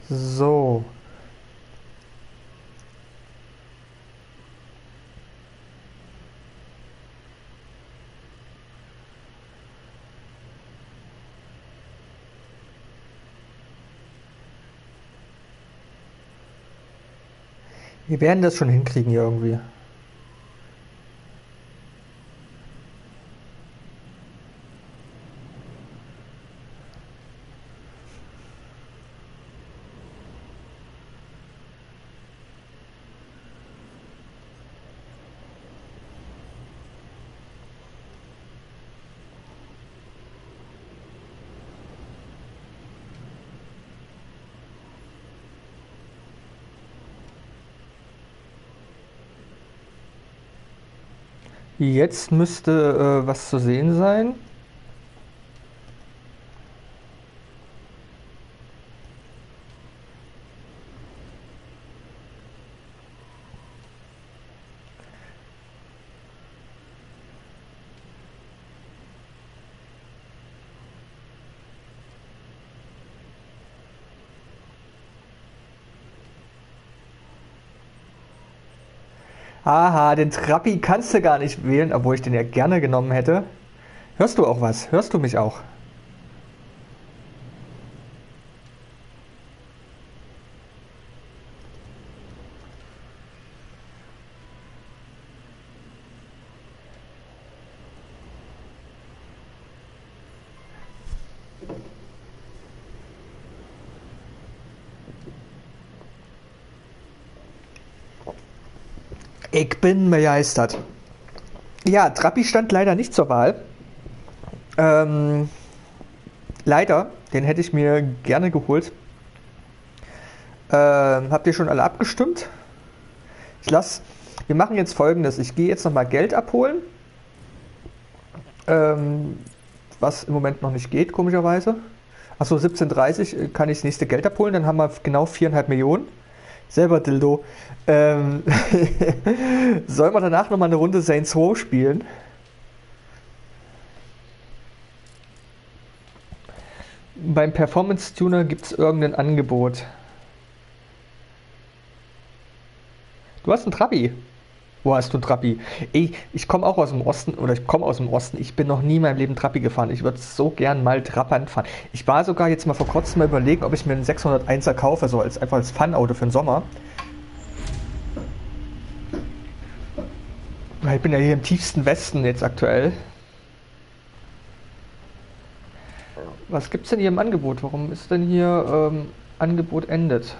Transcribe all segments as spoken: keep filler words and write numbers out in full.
So. Wir werden das schon hinkriegen hier irgendwie. Jetzt müsste äh, was zu sehen sein. Aha, den Trappi kannst du gar nicht wählen, obwohl ich den ja gerne genommen hätte. Hörst du auch was? Hörst du mich auch? Ich bin begeistert. Ja, Trappi stand leider nicht zur Wahl. Ähm, leider, den hätte ich mir gerne geholt. Ähm, habt ihr schon alle abgestimmt? Ich lass. Wir machen jetzt folgendes. Ich gehe jetzt nochmal Geld abholen. Ähm, was im Moment noch nicht geht, komischerweise. Achso, siebzehn Uhr dreißig kann ich das nächste Geld abholen. Dann haben wir genau viereinhalb Millionen. Selber Dildo. Ähm, sollen wir danach nochmal eine Runde Saints Row spielen? Beim Performance Tuner gibt es irgendein Angebot. Du hast einen Trabi. Wo hast du einen Trabi? Ey, ich komme auch aus dem Osten, oder ich komme aus dem Osten. Ich bin noch nie in meinem Leben Trabi gefahren. Ich würde so gern mal Trabant fahren. Ich war sogar jetzt mal vor kurzem mal überlegen, ob ich mir einen sechshunderteiner kaufe, so als, einfach als Fun-Auto für den Sommer. Weil ich bin ja hier im tiefsten Westen jetzt aktuell. Was gibt's denn hier im Angebot? Warum ist denn hier ähm, Angebot endet?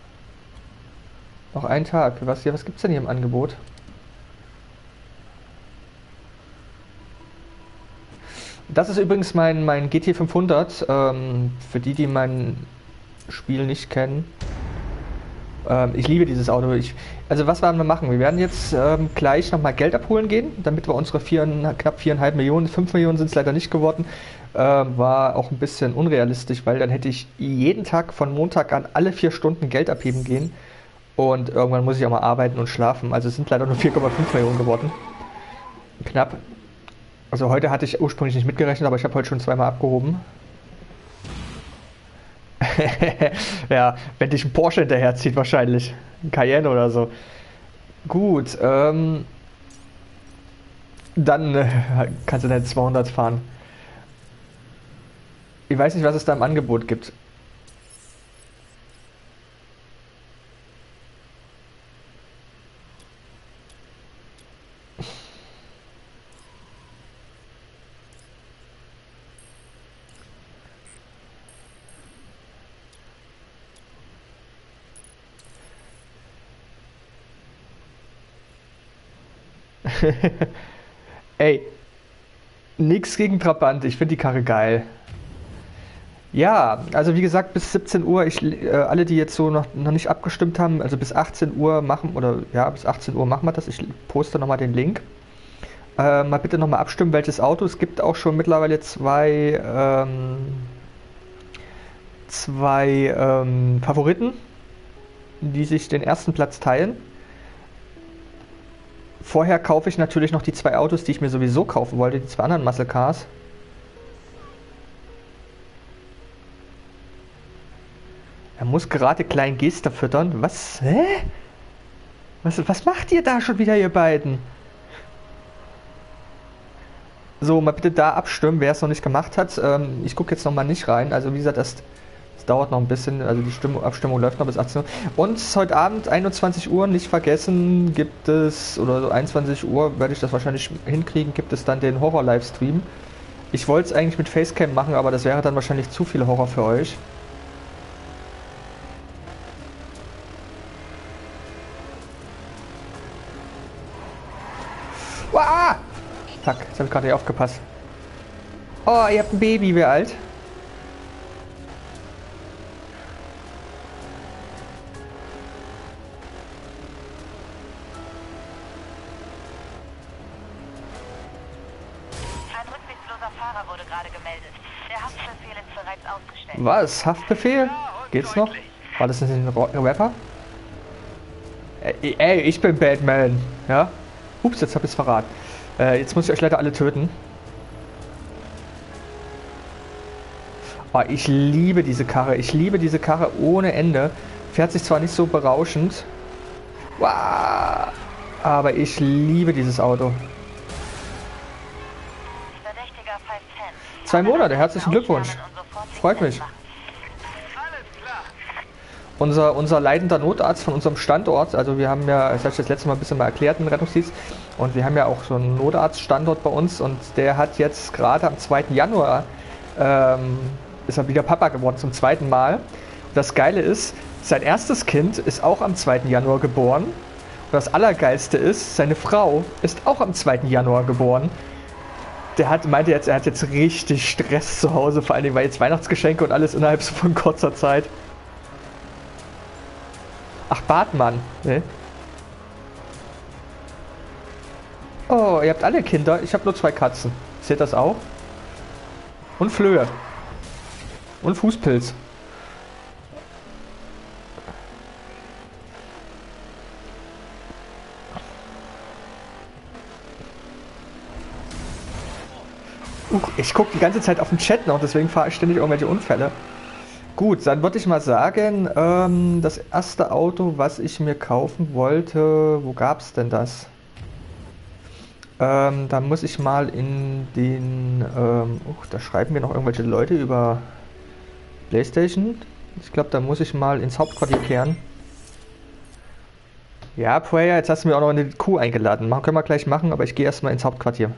Noch ein Tag. Was, ja, was gibt's denn hier im Angebot? Das ist übrigens mein, mein G T fünfhundert. Ähm, für die, die mein Spiel nicht kennen. Ähm, ich liebe dieses Auto. Ich, also was werden wir machen? Wir werden jetzt ähm, gleich nochmal Geld abholen gehen, damit wir unsere vier, knapp viereinhalb Millionen, fünf Millionen sind es leider nicht geworden. Ähm, war auch ein bisschen unrealistisch, weil dann hätte ich jeden Tag von Montag an alle vier Stunden Geld abheben gehen. Und irgendwann muss ich auch mal arbeiten und schlafen. Also es sind leider nur vier Komma fünf Millionen geworden. Knapp. Also heute hatte ich ursprünglich nicht mitgerechnet, aber ich habe heute schon zweimal abgehoben. Ja, wenn dich ein Porsche hinterherzieht wahrscheinlich. Ein Cayenne oder so. Gut, ähm, dann äh, kannst du deine zweihundert fahren. Ich weiß nicht, was es da im Angebot gibt. Ey, nix gegen Trabant, ich finde die Karre geil. Ja, also wie gesagt, bis siebzehn Uhr, ich, äh, alle, die jetzt so noch, noch nicht abgestimmt haben, also bis achtzehn Uhr machen, oder ja, bis achtzehn Uhr machen wir das. Ich poste nochmal den Link. Äh, mal bitte nochmal abstimmen, welches Auto. Es gibt auch schon mittlerweile zwei, ähm, zwei ähm, Favoriten, die sich den ersten Platz teilen. Vorher kaufe ich natürlich noch die zwei Autos, die ich mir sowieso kaufen wollte, die zwei anderen Muscle Cars. Er muss gerade kleinen Gester füttern. Was? Hä? Was, was macht ihr da schon wieder, ihr beiden? So, mal bitte da abstimmen, wer es noch nicht gemacht hat. Ähm, ich gucke jetzt noch mal nicht rein. Also wie gesagt, das, das dauert noch ein bisschen. Also die Stimmung, Abstimmung läuft noch bis achtzehn Uhr. Und heute Abend einundzwanzig Uhr, nicht vergessen, gibt es, oder so einundzwanzig Uhr werde ich das wahrscheinlich hinkriegen, gibt es dann den Horror-Livestream. Ich wollte es eigentlich mit Facecam machen, aber das wäre dann wahrscheinlich zu viel Horror für euch. Uah! Fuck, jetzt habe ich gerade nicht aufgepasst. Oh, ihr habt ein Baby, wie alt? Ein rücksichtsloser Fahrer wurde gerade gemeldet. Der Haftbefehl ist bereits ausgestellt. Was? Haftbefehl? Geht's noch? War das nicht ein Rapper? Ey, ey, ich bin Batman. Ja? Ups, jetzt hab ich's verraten. Äh, jetzt muss ich euch leider alle töten. Oh, ich liebe diese Karre. Ich liebe diese Karre ohne Ende. Fährt sich zwar nicht so berauschend. Wow, aber ich liebe dieses Auto. Verdächtiger Fall zehn. Zwei Monate, herzlichen Glückwunsch. Freut mich. Unser, unser leitender Notarzt von unserem Standort, also wir haben ja, das habe ich das letzte Mal ein bisschen mal erklärt, im Rettungsdienst, und wir haben ja auch so einen Notarztstandort bei uns, und der hat jetzt gerade am zweiten Januar, ähm, ist er wieder Papa geworden, zum zweiten Mal. Und das Geile ist, sein erstes Kind ist auch am zweiten Januar geboren. Und das Allergeilste ist, seine Frau ist auch am zweiten Januar geboren. Der hat, meinte jetzt, er hat jetzt richtig Stress zu Hause, vor allem weil jetzt Weihnachtsgeschenke und alles innerhalb so von kurzer Zeit. Ach, Bartmann, ne? Oh, ihr habt alle Kinder. Ich habe nur zwei Katzen. Seht das auch? Und Flöhe. Und Fußpilz. Uh, ich gucke die ganze Zeit auf den Chat noch, deswegen fahre ich ständig irgendwelche Unfälle. Gut, dann würde ich mal sagen, ähm, das erste Auto, was ich mir kaufen wollte, wo gab es denn das? Ähm, da muss ich mal in den, ähm, oh, da schreiben mir noch irgendwelche Leute über PlayStation. Ich glaube, da muss ich mal ins Hauptquartier kehren. Ja, Prayer, jetzt hast du mir auch noch eine Kuh eingeladen. Machen können wir gleich machen, aber ich gehe erstmal ins Hauptquartier.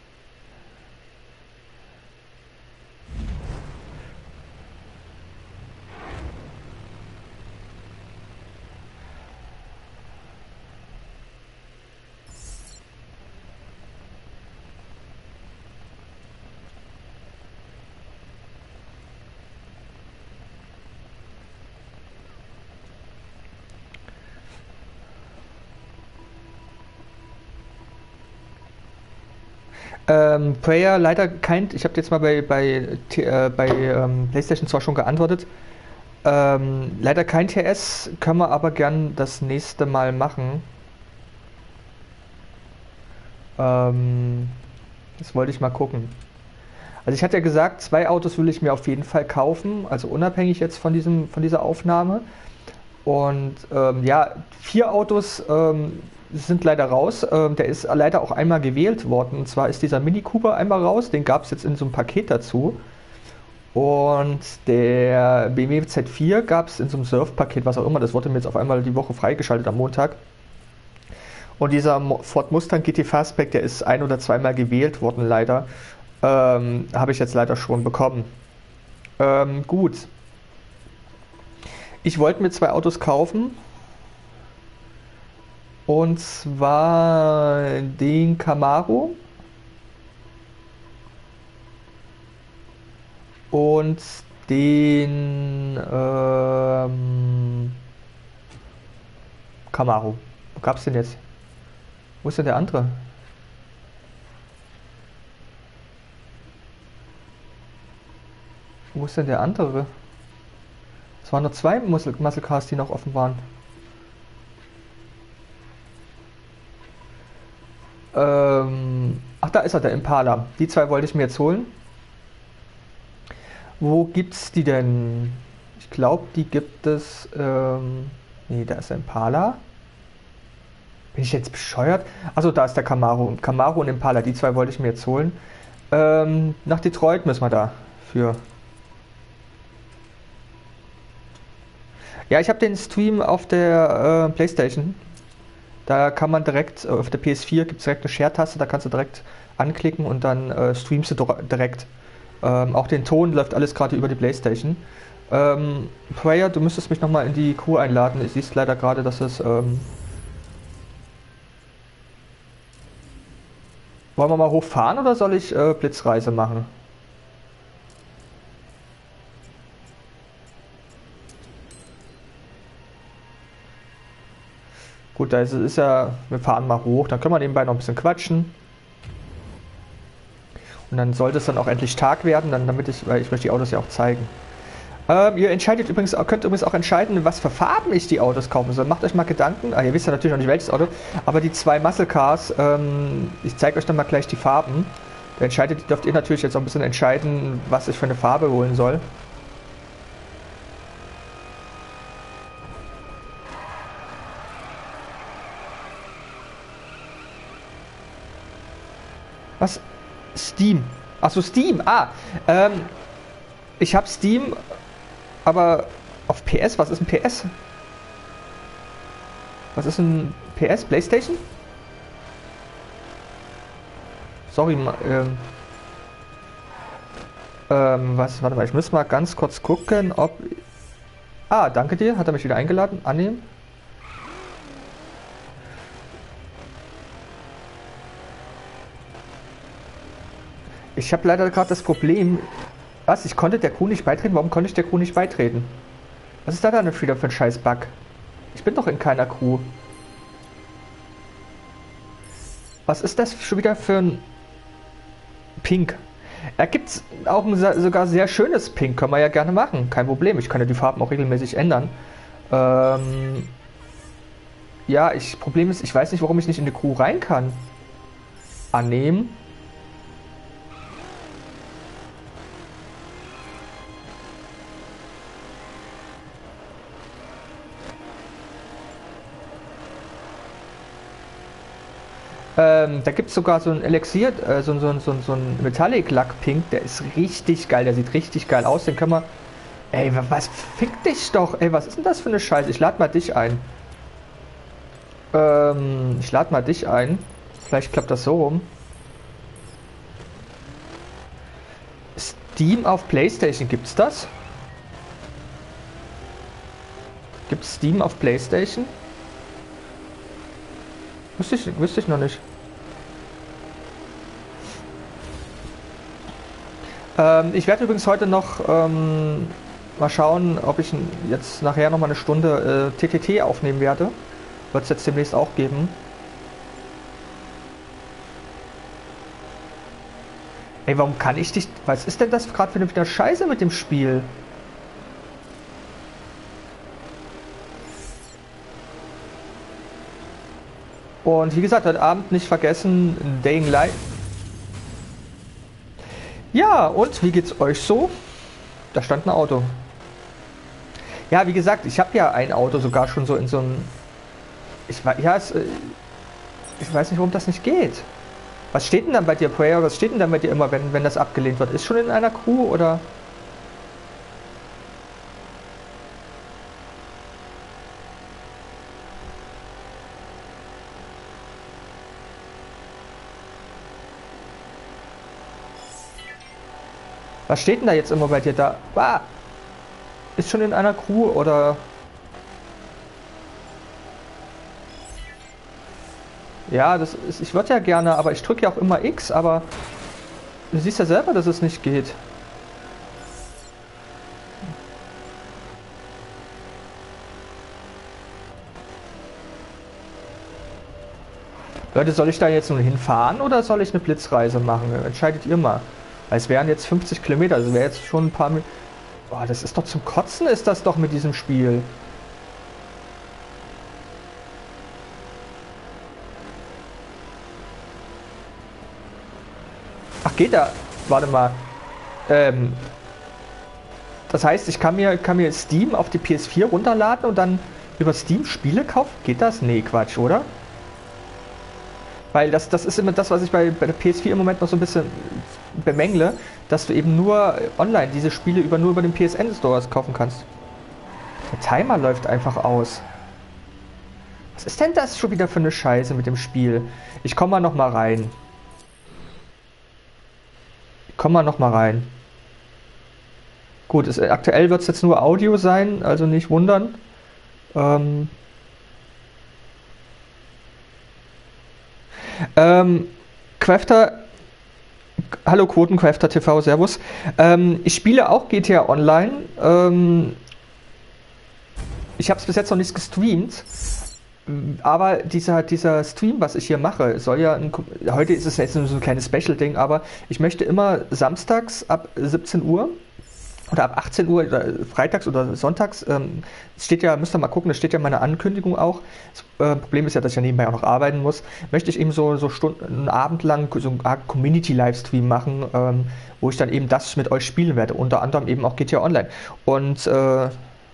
Ähm, Prayer leider kein, ich habe jetzt mal bei, bei, äh, bei ähm, PlayStation zwar schon geantwortet, ähm, leider kein T S, können wir aber gern das nächste Mal machen. Ähm, das wollte ich mal gucken. Also ich hatte ja gesagt, zwei Autos will ich mir auf jeden Fall kaufen, also unabhängig jetzt von diesem, von dieser Aufnahme. Und ähm, ja, vier Autos ähm, sind leider raus. Ähm, der ist leider auch einmal gewählt worden. Und zwar ist dieser Mini Cooper einmal raus. Den gab es jetzt in so einem Paket dazu. Und der B M W Z vier gab es in so einem Surf-Paket, was auch immer. Das wurde mir jetzt auf einmal die Woche freigeschaltet am Montag. Und dieser Ford Mustang G T Fastback, der ist ein- oder zweimal gewählt worden, leider. Ähm, habe ich jetzt leider schon bekommen. Ähm, gut. Ich wollte mir zwei Autos kaufen. Und zwar den Camaro und den ähm, Camaro. Wo gab es denn jetzt? Wo ist denn der andere? Wo ist denn der andere? Es waren nur zwei Muscle, Muscle Cars, die noch offen waren. Ähm, ach, da ist er, der Impala. Die zwei wollte ich mir jetzt holen. Wo gibt's die denn? Ich glaube, die gibt es. Ähm, nee, da ist ein Impala. Bin ich jetzt bescheuert? Achso, da ist der Camaro. Camaro und Impala, die zwei wollte ich mir jetzt holen. Ähm, nach Detroit müssen wir da für. Ja, ich habe den Stream auf der äh, PlayStation. Da kann man direkt, auf der P S vier gibt es direkt eine Share-Taste, da kannst du direkt anklicken und dann äh, streamst du direkt. Ähm, auch den Ton läuft alles gerade über die PlayStation. Ähm, Prayer, du müsstest mich nochmal in die Crew einladen. Ich siehst leider gerade, dass es... Ähm Wollen wir mal hochfahren oder soll ich äh, Blitzreise machen? Gut, da ist, ist ja, wir fahren mal hoch, dann können wir nebenbei noch ein bisschen quatschen. Und dann sollte es dann auch endlich Tag werden, dann, damit ich, weil ich möchte die Autos ja auch zeigen. Ähm, ihr entscheidet übrigens, könnt übrigens auch entscheiden, was für Farben ich die Autos kaufen soll. Macht euch mal Gedanken, ah, ihr wisst ja natürlich noch nicht welches Auto, aber die zwei Muscle Cars, ähm, ich zeige euch dann mal gleich die Farben. Da entscheidet, dürft ihr natürlich jetzt auch ein bisschen entscheiden, was ich für eine Farbe holen soll. Was? Steam. Achso, Steam. Ah, ähm, ich habe Steam, aber auf P S. Was ist ein P S? Was ist ein P S? PlayStation? Sorry, ähm, ähm, was, warte mal, ich muss mal ganz kurz gucken, ob... Ah, danke dir, hat er mich wieder eingeladen, annehmen. Ich habe leider gerade das Problem, was, ich konnte der Crew nicht beitreten, warum konnte ich der Crew nicht beitreten? Was ist da dann wieder für ein scheiß Bug? Ich bin doch in keiner Crew. Was ist das schon wieder für ein Pink? Da gibt es auch ein sogar sehr schönes Pink, können wir ja gerne machen, kein Problem. Ich kann ja die Farben auch regelmäßig ändern. Ähm ja, ich Problem ist, ich weiß nicht, warum ich nicht in die Crew rein kann. Annehmen. Ähm, da gibt es sogar so ein Elixier, äh, so, so, so, so ein Metallic Lack Pink, der ist richtig geil, der sieht richtig geil aus, den können wir... Ey, was, fick dich doch, ey, was ist denn das für eine Scheiße? Ich lade mal dich ein. Ähm, ich lade mal dich ein. Vielleicht klappt das so rum. Steam auf PlayStation, gibt's das? Gibt's Steam auf PlayStation? Wüsste ich, wüsste ich noch nicht. Ähm, ich werde übrigens heute noch ähm, mal schauen, ob ich jetzt nachher noch mal eine Stunde äh, T T T aufnehmen werde. Wird es jetzt demnächst auch geben. Ey, warum kann ich dich... Was ist denn das gerade für eine Scheiße mit dem Spiel? Und wie gesagt, heute Abend nicht vergessen, Dying Light. Ja, und wie geht's euch so? Da stand ein Auto. Ja, wie gesagt, ich habe ja ein Auto sogar schon so in so einem... Ich, ja, es, ich weiß nicht, warum das nicht geht. Was steht denn dann bei dir, Prayer? Was steht denn dann bei dir immer, wenn, wenn das abgelehnt wird? Ist schon in einer Crew oder... Was steht denn da jetzt immer bei dir da? Ah, ist schon in einer Crew oder... Ja, das ist, ich würde ja gerne, aber ich drücke ja auch immer X, aber du siehst ja selber, dass es nicht geht. Leute, soll ich da jetzt nun hinfahren oder soll ich eine Blitzreise machen? Entscheidet ihr mal. Weil es wären jetzt fünfzig Kilometer, also wäre jetzt schon ein paar... Boah, das ist doch zum Kotzen, ist das doch mit diesem Spiel. Ach, geht da? Warte mal. Ähm... Das heißt, ich kann mir, kann mir Steam auf die P S vier runterladen und dann über Steam Spiele kaufen? Geht das? Nee, Quatsch, oder? Weil das, das ist immer das, was ich bei, bei der P S vier im Moment noch so ein bisschen bemängle, dass du eben nur online diese Spiele über, nur über den P S N Store kaufen kannst. Der Timer läuft einfach aus. Was ist denn das schon wieder für eine Scheiße mit dem Spiel? Ich komm mal noch mal rein. Ich komm mal noch mal rein. Gut, es, aktuell wird es jetzt nur Audio sein, also nicht wundern. Ähm, ähm, Crafter, hallo Quotencrafter T V, servus. Ähm, ich spiele auch G T A Online. Ähm, ich habe es bis jetzt noch nicht gestreamt. Aber dieser, dieser Stream, was ich hier mache, soll ja, ein, heute ist es jetzt nur so ein kleines Special-Ding, aber ich möchte immer samstags ab siebzehn Uhr oder ab achtzehn Uhr oder freitags oder sonntags, ähm, steht ja, müsst ihr mal gucken, da steht ja meine Ankündigung auch. Das äh, Problem ist ja, dass ich ja nebenbei auch noch arbeiten muss. Möchte ich eben so, so Stunden, einen Abend lang so eine Art Community-Livestream machen, ähm, wo ich dann eben das mit euch spielen werde, unter anderem eben auch G T A Online. Und äh,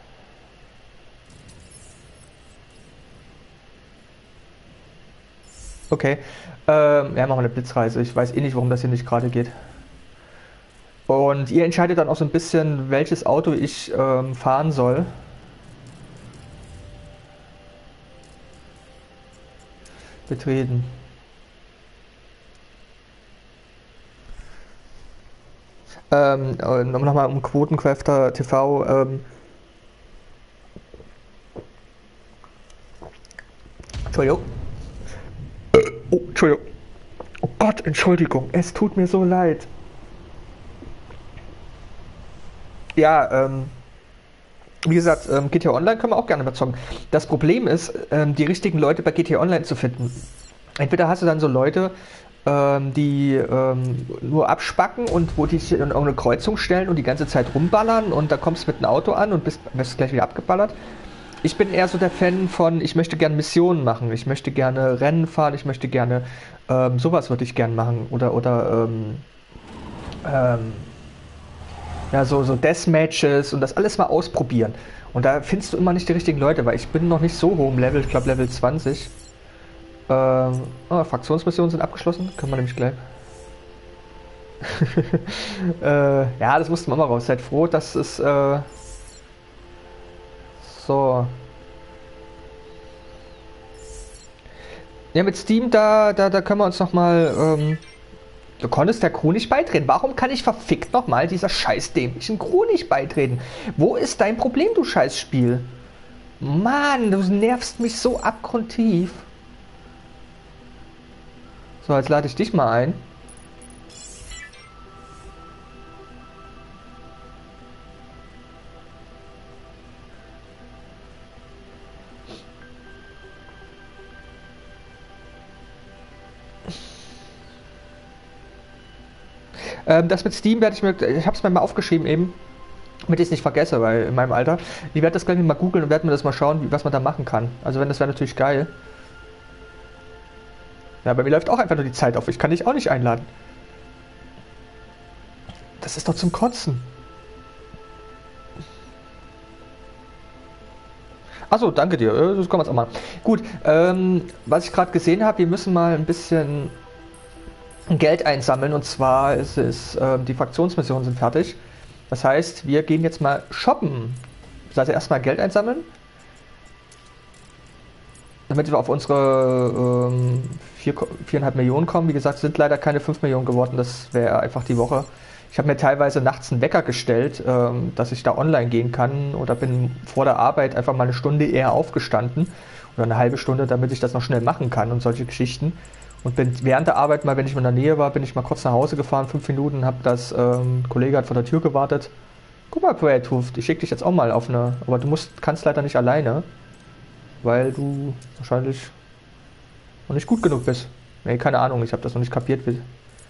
okay, ähm, ja, machen wir eine Blitzreise. Ich weiß eh nicht, warum das hier nicht gerade geht. Und ihr entscheidet dann auch so ein bisschen, welches Auto ich ähm, fahren soll. Betreten. Ähm, nochmal um Quotencrafter T V. Ähm, Entschuldigung. Oh, Entschuldigung. Oh Gott, Entschuldigung. Es tut mir so leid. Ja, ähm, wie gesagt, ähm, G T A Online können wir auch gerne überzeugen. Das Problem ist, ähm, die richtigen Leute bei G T A Online zu finden. Entweder hast du dann so Leute, ähm, die ähm, nur abspacken und wo die sich in irgendeine Kreuzung stellen und die ganze Zeit rumballern und da kommst du mit einem Auto an und bist, bist gleich wieder abgeballert. Ich bin eher so der Fan von, ich möchte gerne Missionen machen, ich möchte gerne Rennen fahren, ich möchte gerne, ähm, sowas würde ich gerne machen. Oder, oder, ähm, ähm, ja, so, so Deathmatches und das alles mal ausprobieren. Und da findest du immer nicht die richtigen Leute, weil ich bin noch nicht so hoch im Level, ich glaube Level zwanzig. Ähm, oh, Fraktionsmissionen sind abgeschlossen, können wir nämlich gleich. äh, ja, das mussten wir mal raus. Seid froh, dass es, äh, so. Ja, mit Steam, da, da, da können wir uns nochmal, ähm, du konntest der Crew nicht beitreten. Warum kann ich verfickt nochmal dieser scheiß dämlichen Crew nicht beitreten? Wo ist dein Problem, du scheiß Spiel? Mann, du nervst mich so abgrundtief. So, jetzt lade ich dich mal ein. Ähm, das mit Steam werde ich mir, ich habe es mir mal aufgeschrieben eben, damit ich es nicht vergesse, weil in meinem Alter, ich werde das gleich mal googeln und werde mir das mal schauen, wie, was man da machen kann. Also wenn, das wäre natürlich geil. Ja, bei mir läuft auch einfach nur die Zeit auf, ich kann dich auch nicht einladen. Das ist doch zum Kotzen. Achso, danke dir, äh, das kommen wir jetzt auch mal. Gut, ähm, was ich gerade gesehen habe, wir müssen mal ein bisschen Geld einsammeln und zwar ist es, äh, die Fraktionsmissionen sind fertig. Das heißt, wir gehen jetzt mal shoppen. Das heißt, erstmal Geld einsammeln. Damit wir auf unsere ähm, vier, viereinhalb Millionen kommen. Wie gesagt, sind leider keine fünf Millionen geworden. Das wäre einfach die Woche. Ich habe mir teilweise nachts einen Wecker gestellt, ähm, dass ich da online gehen kann. Oder bin vor der Arbeit einfach mal eine Stunde eher aufgestanden. Oder eine halbe Stunde, damit ich das noch schnell machen kann und solche Geschichten. Und bin während der Arbeit mal, wenn ich in der Nähe war, bin ich mal kurz nach Hause gefahren, fünf Minuten, hab das, ähm, ein Kollege hat vor der Tür gewartet. Guck mal, Brad, ich schick dich jetzt auch mal auf eine, aber du musst, kannst leider nicht alleine, weil du wahrscheinlich noch nicht gut genug bist. Nee, keine Ahnung, ich habe das noch nicht kapiert. Wie.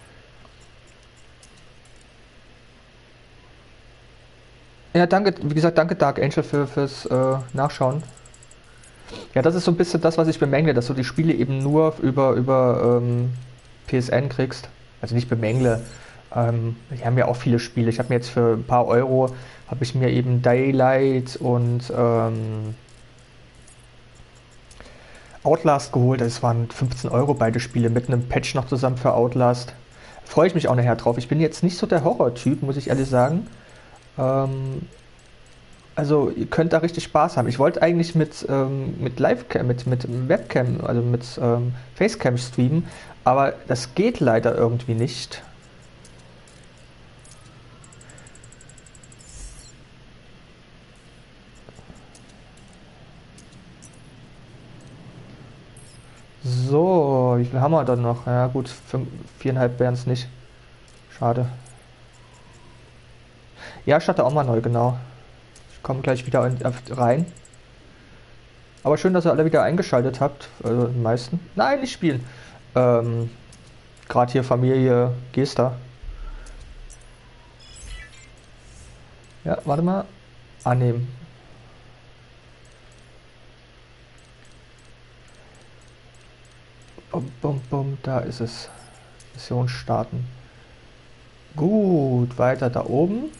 Ja, danke, wie gesagt, danke Dark Angel für, fürs äh, Nachschauen. Ja, das ist so ein bisschen das, was ich bemängle, dass du die Spiele eben nur über, über ähm, P S N kriegst. Also nicht bemängle. Ähm, die haben ja auch viele Spiele. Ich habe mir jetzt für ein paar Euro, habe ich mir eben Daylight und ähm, Outlast geholt. Das waren fünfzehn Euro beide Spiele mit einem Patch noch zusammen für Outlast. Freue ich mich auch nachher drauf. Ich bin jetzt nicht so der Horror-Typ, muss ich ehrlich sagen. Ähm, also ihr könnt da richtig Spaß haben. Ich wollte eigentlich mit, ähm, mit Livecam, mit, mit Webcam, also mit ähm, Facecam streamen, aber das geht leider irgendwie nicht. So, wie viel haben wir dann noch? Ja gut, fünf, viereinhalb wären es nicht. Schade. Ja, ich starte auch mal neu, genau. Ich komme gleich wieder in, rein. Aber schön, dass ihr alle wieder eingeschaltet habt. Also die meisten. Nein, nicht spielen. Ähm, Gerade hier Familie Gesta. Ja, warte mal. Annehmen. Bum, bum, bum, da ist es. Mission starten. Gut, weiter da oben.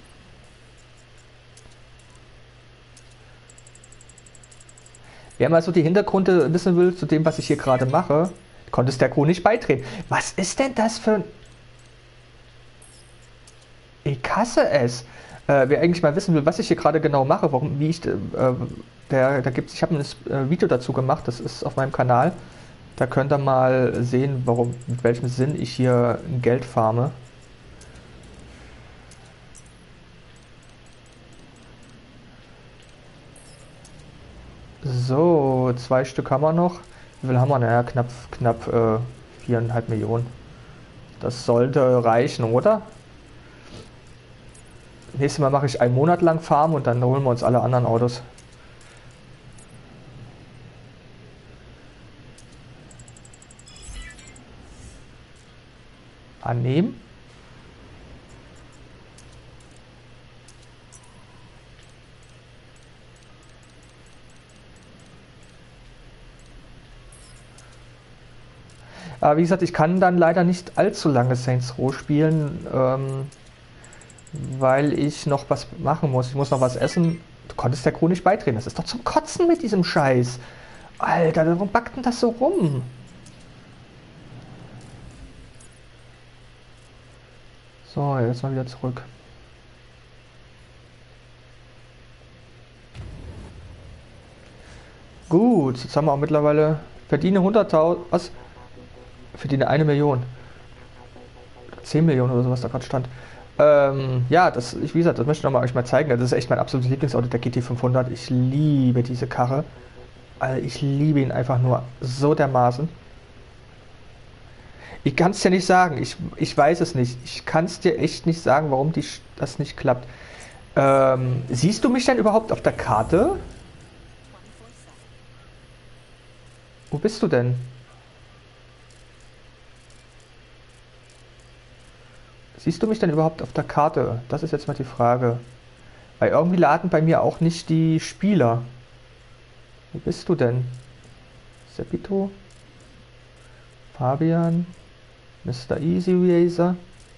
Wer mal so die Hintergründe wissen will zu dem, was ich hier gerade mache, konnte es der Crew nicht beitreten. Was ist denn das für ein... Ich hasse es. Äh, wer eigentlich mal wissen will, was ich hier gerade genau mache, warum, wie ich, äh, der, da gibt's, ich habe ein äh, Video dazu gemacht, das ist auf meinem Kanal. Da könnt ihr mal sehen, warum, mit welchem Sinn ich hier Geld farme. So, zwei Stück haben wir noch. Wie viel haben wir? Naja, knapp, knapp äh, viereinhalb Millionen. Das sollte reichen, oder? Nächstes Mal mache ich einen Monat lang Farm und dann holen wir uns alle anderen Autos. Annehmen. Aber wie gesagt, ich kann dann leider nicht allzu lange Saints Row spielen, ähm, weil ich noch was machen muss. Ich muss noch was essen. Du konntest der Crew nicht beitreten. Das ist doch zum Kotzen mit diesem Scheiß. Alter, warum backt denn das so rum? So, jetzt mal wieder zurück. Gut, jetzt haben wir auch mittlerweile... Verdiene hunderttausend... Was? Verdiene eine Million. zehn Millionen oder sowas da gerade stand. Ähm, ja, das, ich, wie gesagt, das möchte ich noch mal euch mal zeigen. Das ist echt mein absolutes Lieblingsauto, der G T fünfhundert. Ich liebe diese Karre. Also ich liebe ihn einfach nur so dermaßen. Ich kann es dir nicht sagen. Ich, ich weiß es nicht. Ich kann es dir echt nicht sagen, warum die, das nicht klappt. Ähm, siehst du mich denn überhaupt auf der Karte? Wo bist du denn? Siehst du mich denn überhaupt auf der Karte? Das ist jetzt mal die Frage. Weil irgendwie laden bei mir auch nicht die Spieler. Wo bist du denn? Sepito? Fabian? Mister Easy Racer?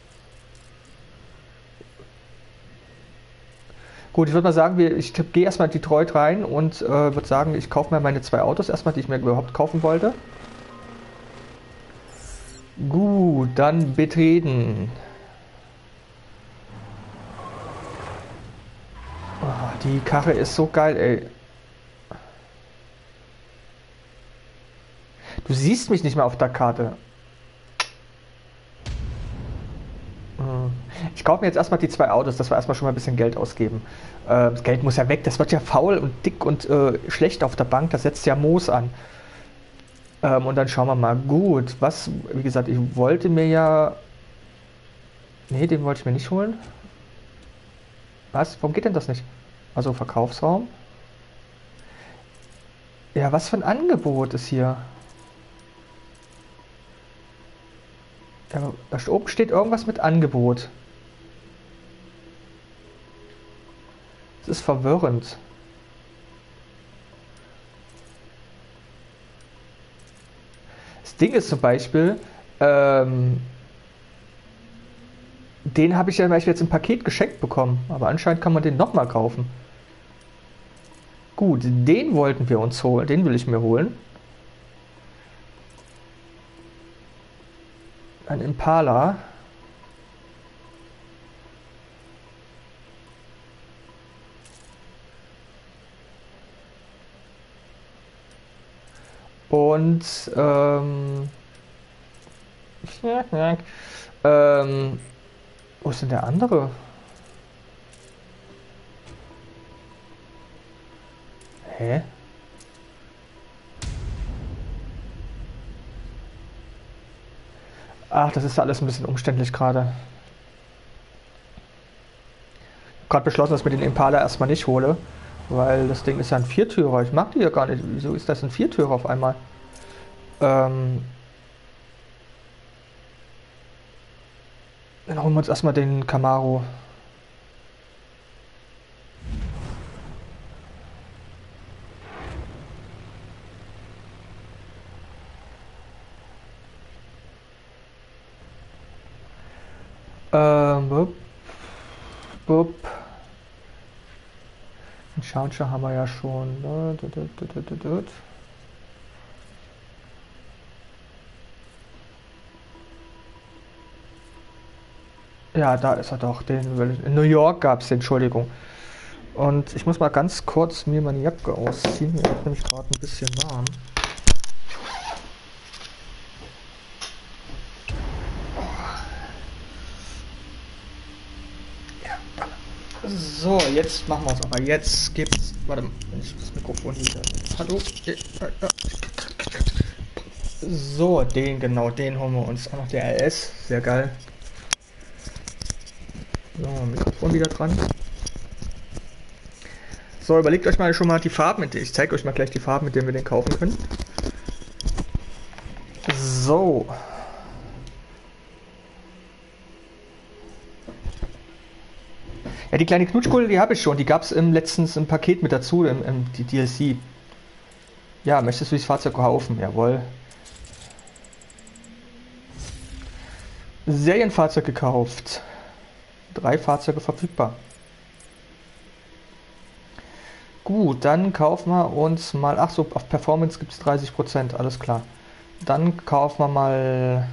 Gut, ich würde mal sagen, ich gehe erstmal in Detroit rein und äh, würde sagen, ich kaufe mir meine zwei Autos erstmal, die ich mir überhaupt kaufen wollte. Gut, dann betreten. Oh, die Karre ist so geil, ey. Du siehst mich nicht mehr auf der Karte. Ich kaufe mir jetzt erstmal die zwei Autos, dass wir erstmal schon mal ein bisschen Geld ausgeben. Äh, das Geld muss ja weg, das wird ja faul und dick und äh, schlecht auf der Bank, das setzt ja Moos an. Ähm, und dann schauen wir mal. Gut, was, wie gesagt, ich wollte mir ja... Nee, den wollte ich mir nicht holen. Was? Warum geht denn das nicht? Also Verkaufsraum. Ja, was für ein Angebot ist hier? Ja, da oben steht irgendwas mit Angebot. Das ist verwirrend. Das Ding ist zum Beispiel, ähm, Den habe ich ja jetzt im Paket geschenkt bekommen, aber anscheinend kann man den nochmal kaufen. Gut, den wollten wir uns holen, den will ich mir holen. Ein Impala. Und ähm, ähm, wo ist denn der andere? Hä? Ach, das ist alles ein bisschen umständlich gerade. Ich habe gerade beschlossen, dass ich mir den Impala erstmal nicht hole, weil das Ding ist ja ein Viertürer. Ich mag die ja gar nicht. Wieso ist das ein Viertürer auf einmal? Ähm, dann holen wir uns erstmal den Camaro. Ähm, bup, bup. Den Charger haben wir ja schon. Ne? Dut, dut, dut, dut, dut. Ja, da ist er doch. Den will ich. In New York gab es den, Entschuldigung. Und ich muss mal ganz kurz mir meine Jacke ausziehen. Mir wird nämlich gerade ein bisschen warm. So, jetzt machen wir es aber. Jetzt gibt's. Warte mal, wenn ich das Mikrofon hier. Hallo? So, den genau, den holen wir uns. Auch noch der R S. Sehr geil. So, Mikrofon wieder dran. So, überlegt euch mal schon mal die Farben, mit denen ich zeige euch mal gleich die Farben, mit denen wir den kaufen können. So. Ja, die kleine Knutschkulle, die habe ich schon. Die gab es im, letztens im Paket mit dazu, im, im die D L C. Ja, möchtest du das Fahrzeug kaufen? Jawohl. Serienfahrzeug gekauft. Drei Fahrzeuge verfügbar. Gut, dann kaufen wir uns mal... Ach so, auf Performance gibt es dreißig Prozent, alles klar. Dann kaufen wir mal...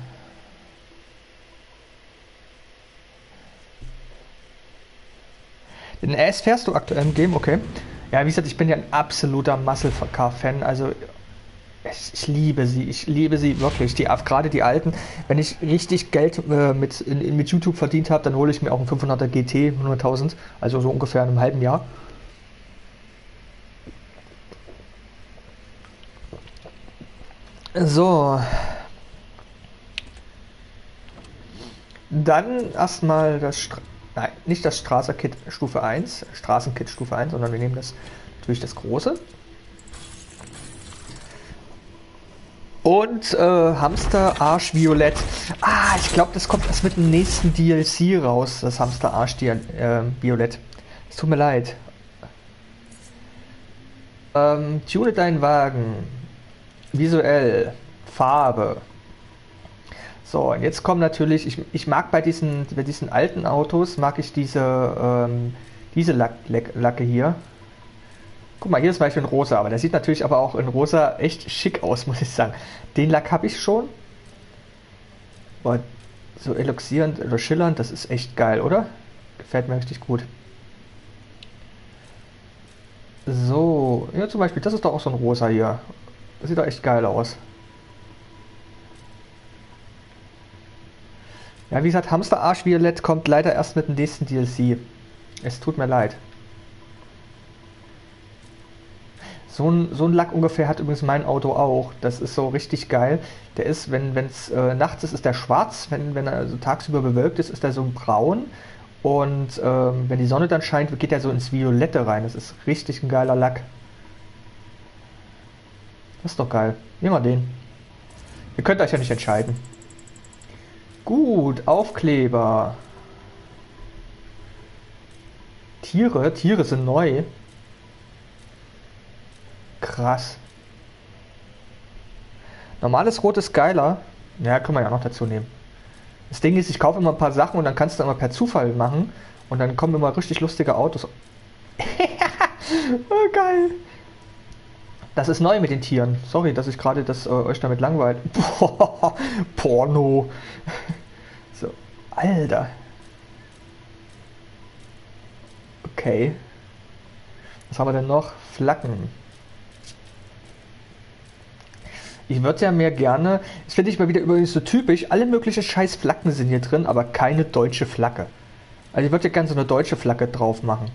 Den R S fährst du aktuell im Game, okay. Ja, wie gesagt, ich bin ja ein absoluter Muscle Car Fan, also ich, ich liebe sie, ich liebe sie wirklich. Die, gerade die alten, wenn ich richtig Geld äh, mit, in, mit YouTube verdient habe, dann hole ich mir auch einen fünfhunderter G T hunderttausend, also so ungefähr in einem halben Jahr. So. Dann erstmal das... Stra Nein, nicht das Straßenkit Stufe eins, Straßenkit Stufe eins, sondern wir nehmen das natürlich das große. Und äh, Hamster Arsch Violett. Ah, ich glaube, das kommt erst mit dem nächsten D L C raus, das Hamster Arsch äh, Violett. Es tut mir leid. Ähm, tune deinen Wagen. Visuell. Farbe. So, und jetzt kommen natürlich, ich, ich mag bei diesen, bei diesen alten Autos, mag ich diese, ähm, diese Lack, Lack, Lacke hier. Guck mal, hier ist zum Beispiel ein rosa, aber der sieht natürlich aber auch in rosa echt schick aus, muss ich sagen. Den Lack habe ich schon. Boah, so eloxierend oder schillernd, das ist echt geil, oder? Gefällt mir richtig gut. So, ja zum Beispiel, das ist doch auch so ein rosa hier. Das sieht doch echt geil aus. Ja, wie gesagt, Hamster Arsch Violett kommt leider erst mit dem nächsten D L C. Es tut mir leid. So ein, so ein Lack ungefähr hat übrigens mein Auto auch. Das ist so richtig geil. Der ist, wenn es äh, nachts ist, ist der schwarz. Wenn, wenn er also tagsüber bewölkt ist, ist er so braun. Und ähm, wenn die Sonne dann scheint, geht er so ins Violette rein. Das ist richtig ein geiler Lack. Das ist doch geil. Nehmen wir den. Ihr könnt euch ja nicht entscheiden. Gut, Aufkleber. Tiere, Tiere sind neu. Krass. Normales Rot ist geiler. Ja, können wir ja noch dazu nehmen. Das Ding ist, ich kaufe immer ein paar Sachen und dann kannst du immer per Zufall machen. Und dann kommen immer richtig lustige Autos. Oh, geil. Das ist neu mit den Tieren. Sorry, dass ich gerade das äh, euch damit langweilt. Boah, Porno. So, Alter. Okay. Was haben wir denn noch? Flaggen. Ich würde ja mehr gerne, das finde ich mal wieder übrigens so typisch, alle möglichen scheiß Flaggen sind hier drin, aber keine deutsche Flagge. Also ich würde ja gerne so eine deutsche Flagge drauf machen.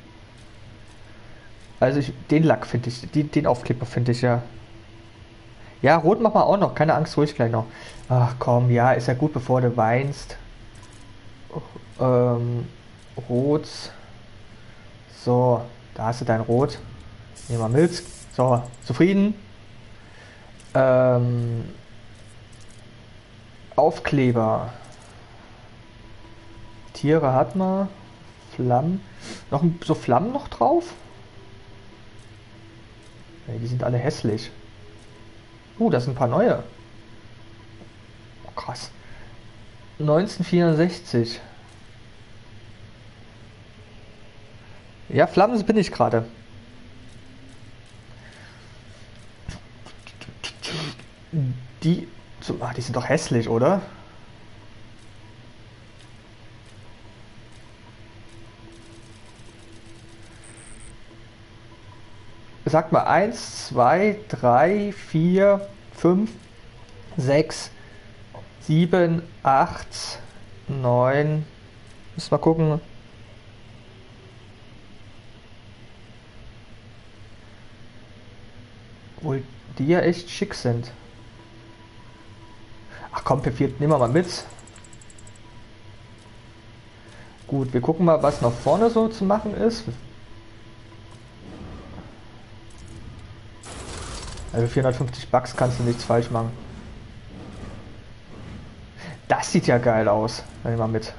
Also ich, den Lack finde ich, die, den Aufkleber finde ich ja. Ja, rot machen wir auch noch, keine Angst, ruhig gleich noch. Ach komm, ja, ist ja gut, bevor du weinst. Ähm, rot. So, da hast du dein Rot. Nehmen wir Milz. So, zufrieden. Ähm, Aufkleber. Tiere hat man. Flammen. Noch so Flammen noch drauf? Nee, die sind alle hässlich. Uh, das sind ein paar neue. Oh, krass. neunzehnhundertvierundsechzig. Ja, Flammen bin ich gerade. Die, so, ah, die sind doch hässlich, oder? Sag mal eins, zwei, drei, vier, fünf, sechs, sieben, acht, neun. Müssen wir gucken. Obwohl die ja echt schick sind. Ach komm, P vier, nehmen wir mal mit. Gut, wir gucken mal, was noch vorne so zu machen ist. Also vierhundertfünfzig Bucks kannst du nichts falsch machen. Das sieht ja geil aus. Nehmen wir mal mit.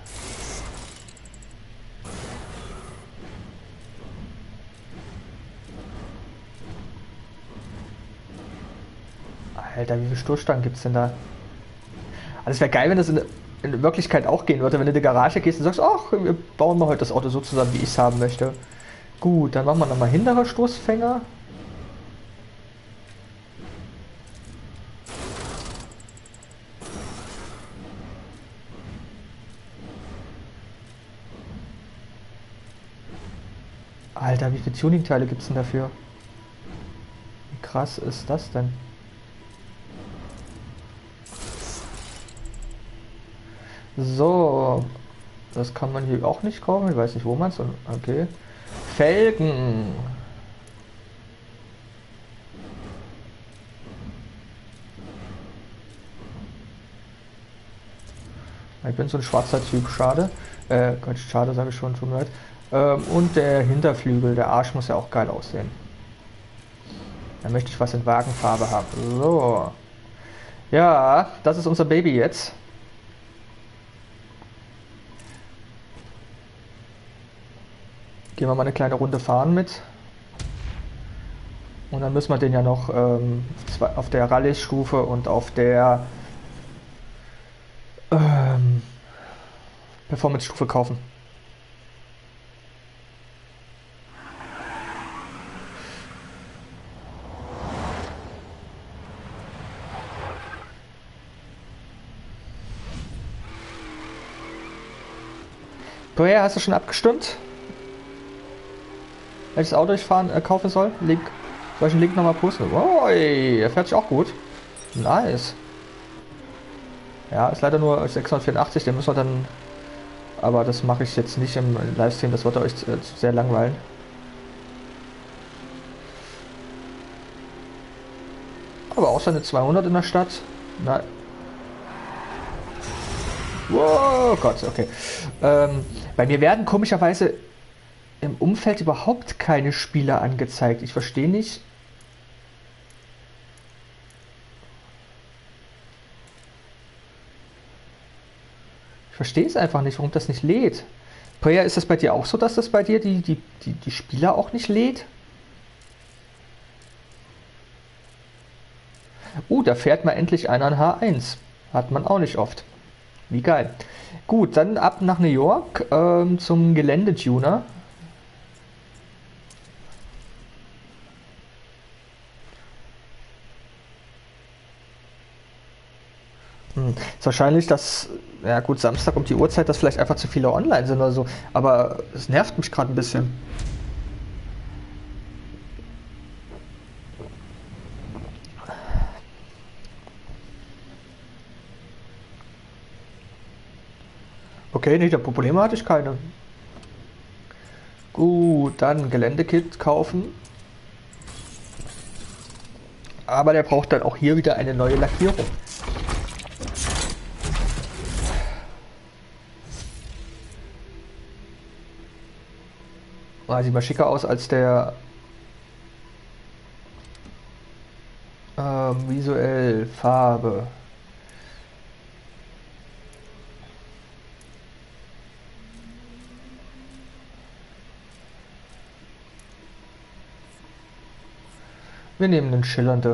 Alter, wie viele Stoßstangen gibt es denn da? Also es wäre geil, wenn das in, in Wirklichkeit auch gehen würde, wenn du in die Garage gehst und sagst, ach, wir bauen mal heute das Auto so zusammen, wie ich es haben möchte. Gut, dann machen wir nochmal hintere Stoßfänger. Alter, wie viele Tuning-Teile gibt es denn dafür? Wie krass ist das denn? So, das kann man hier auch nicht kaufen. Ich weiß nicht, wo man es. Okay. Felgen. Ich bin so ein schwarzer Typ, schade. Äh, Gott, schade, sage ich schon, tut mir leid. Ähm, und der Hinterflügel, der Arsch muss ja auch geil aussehen. Da möchte ich was in Wagenfarbe haben. So. Ja, das ist unser Baby jetzt. Gehen wir mal eine kleine Runde fahren mit. Und dann müssen wir den ja noch ähm, auf der Rallye-Stufe und auf der ähm, Performance-Stufe kaufen. Woher hast du schon abgestimmt? Welches Auto ich fahren, äh, kaufen soll? Link. Soll ich den Link nochmal posten? Oh, der fährt sich auch gut. Nice. Ja, ist leider nur sechshundertvierundachtzig, den müssen wir dann... Aber das mache ich jetzt nicht im Livestream, das wird euch äh, sehr langweilen. Aber auch seine zweihundert in der Stadt. Na. Oh Gott, okay. Ähm, bei mir werden komischerweise im Umfeld überhaupt keine Spieler angezeigt. Ich verstehe nicht. Ich verstehe es einfach nicht, warum das nicht lädt. Priya, ist das bei dir auch so, dass das bei dir die, die, die, die Spieler auch nicht lädt? Uh, da fährt mal endlich einer ein H eins. Hat man auch nicht oft. Wie geil. Gut, dann ab nach New York ähm, zum Geländetuner. Hm. Ist wahrscheinlich, dass, ja gut, Samstag um die Uhrzeit, dass vielleicht einfach zu viele online sind oder so. Aber es nervt mich gerade ein bisschen. Okay, nicht, der Probleme hatte ich keine. Gut, dann Geländekit kaufen. Aber der braucht dann auch hier wieder eine neue Lackierung. Ah, sieht mal schicker aus als der ähm, visuell Farbe. Wir nehmen den schillernde.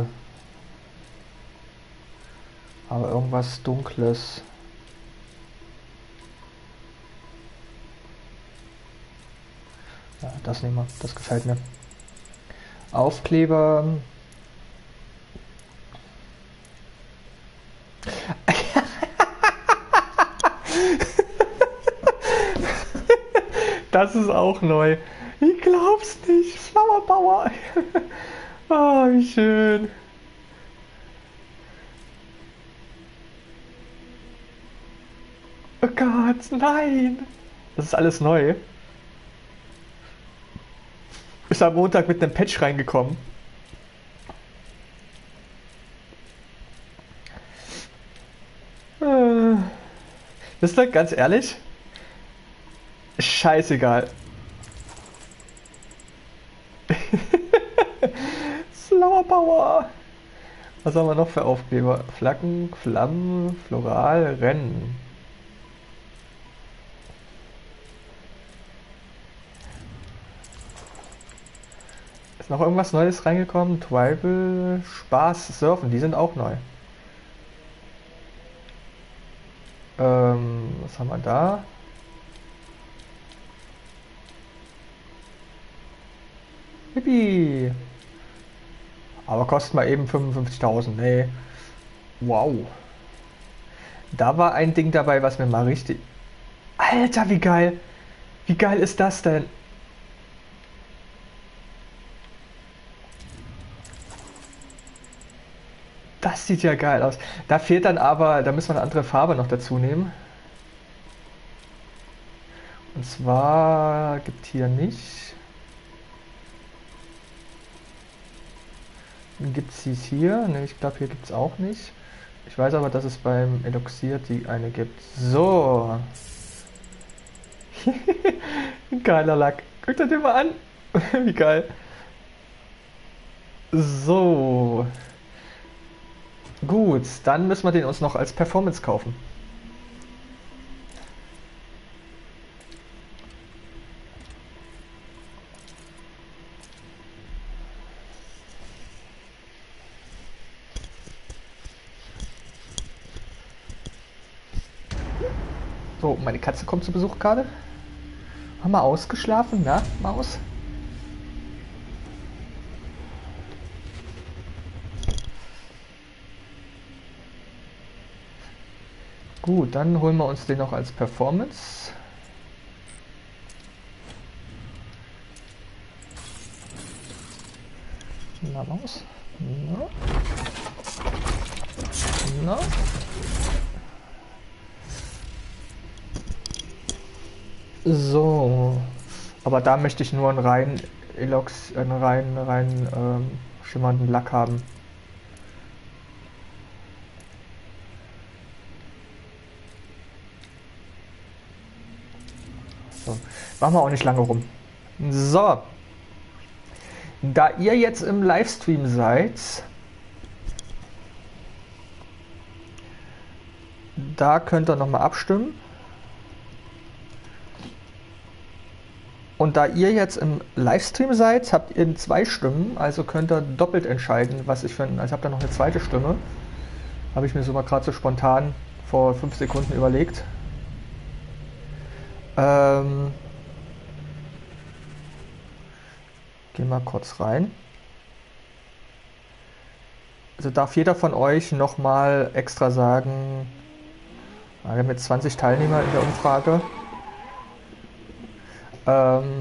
Aber irgendwas Dunkles. Ja, das nehmen wir. Das gefällt mir. Aufkleber. Das ist auch neu. Ich glaub's nicht. Flowerbauer. Oh, wie schön. Oh Gott, nein. Das ist alles neu. Ist am Montag mit einem Patch reingekommen. Wisst ihr, ganz ehrlich? Scheißegal. Flower Power. Was haben wir noch für Aufkleber? Flaggen, Flammen, Floral, Rennen. Ist noch irgendwas Neues reingekommen? Tribal, Spaß, Surfen, die sind auch neu. Ähm, was haben wir da? Hippie. Aber kostet mal eben fünfundfünfzigtausend. Nee. Wow. Da war ein Ding dabei, was mir mal richtig... Alter, wie geil. Wie geil ist das denn? Das sieht ja geil aus. Da fehlt dann aber, da müssen wir eine andere Farbe noch dazu nehmen. Und zwar gibt hier nicht. Dann gibt es dies hier. Ne, ich glaube hier gibt es auch nicht. Ich weiß aber, dass es beim Eloxier die eine gibt. So. Geiler Lack. Guckt euch den mal an. Wie geil. So. Gut, dann müssen wir den uns noch als Performance kaufen. So, meine Katze kommt zu Besuch gerade. Haben wir ausgeschlafen, na, Maus? Gut, dann holen wir uns den noch als Performance. Na, Maus. Na. Na. So. Aber da möchte ich nur einen rein Elox, einen rein, rein ähm, schimmernden Lack haben. So. Machen wir auch nicht lange rum. So. Da ihr jetzt im Livestream seid, da könnt ihr nochmal abstimmen. Und da ihr jetzt im Livestream seid, habt ihr zwei Stimmen, also könnt ihr doppelt entscheiden, was ich für ein, also habt ihr noch eine zweite Stimme. Habe ich mir so mal gerade so spontan vor fünf Sekunden überlegt. Ähm, gehen wir kurz rein. Also darf jeder von euch nochmal extra sagen, wir haben jetzt zwanzig Teilnehmer in der Umfrage. Ähm,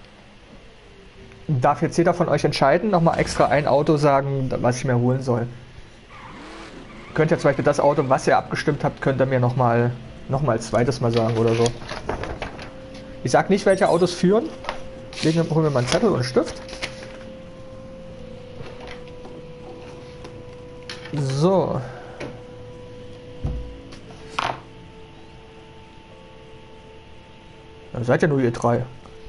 darf jetzt jeder von euch entscheiden, nochmal extra ein Auto sagen, was ich mir holen soll. Könnt ihr zum Beispiel das Auto, was ihr abgestimmt habt, könnt ihr mir nochmal noch mal als zweites Mal sagen oder so. Ich sag nicht, welche Autos führen. Deswegen holen wir mal einen Zettel und einen Stift. So. Dann seid ja nur ihr drei.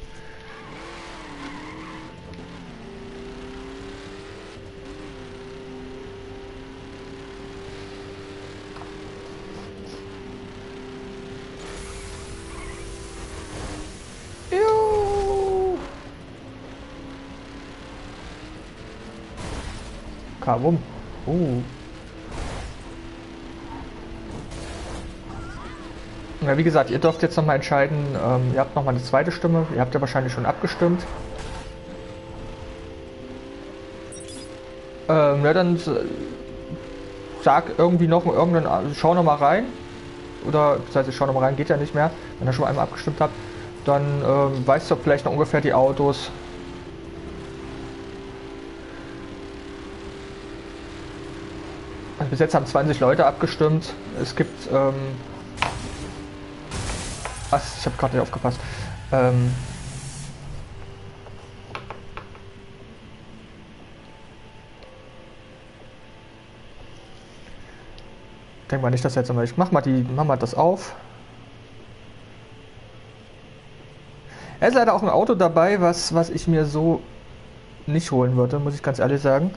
Juhu. Kabum. Uh. Ja, wie gesagt, ihr dürft jetzt nochmal entscheiden, ähm, ihr habt nochmal eine zweite Stimme, ihr habt ja wahrscheinlich schon abgestimmt. Ähm, ja, dann sag irgendwie noch irgendeinen, also schau nochmal rein. Oder, das heißt, ich schau nochmal rein, geht ja nicht mehr, wenn ihr schon mal einmal abgestimmt habt. Dann ähm, weißt du vielleicht noch ungefähr die Autos. Also bis jetzt haben zwanzig Leute abgestimmt. Es gibt, ähm, ach, ich habe gerade nicht aufgepasst. Ähm, denk mal nicht, dass jetzt immer ich mach mal die, mach mal das auf. Es ist leider auch ein Auto dabei, was was ich mir so nicht holen würde, muss ich ganz ehrlich sagen.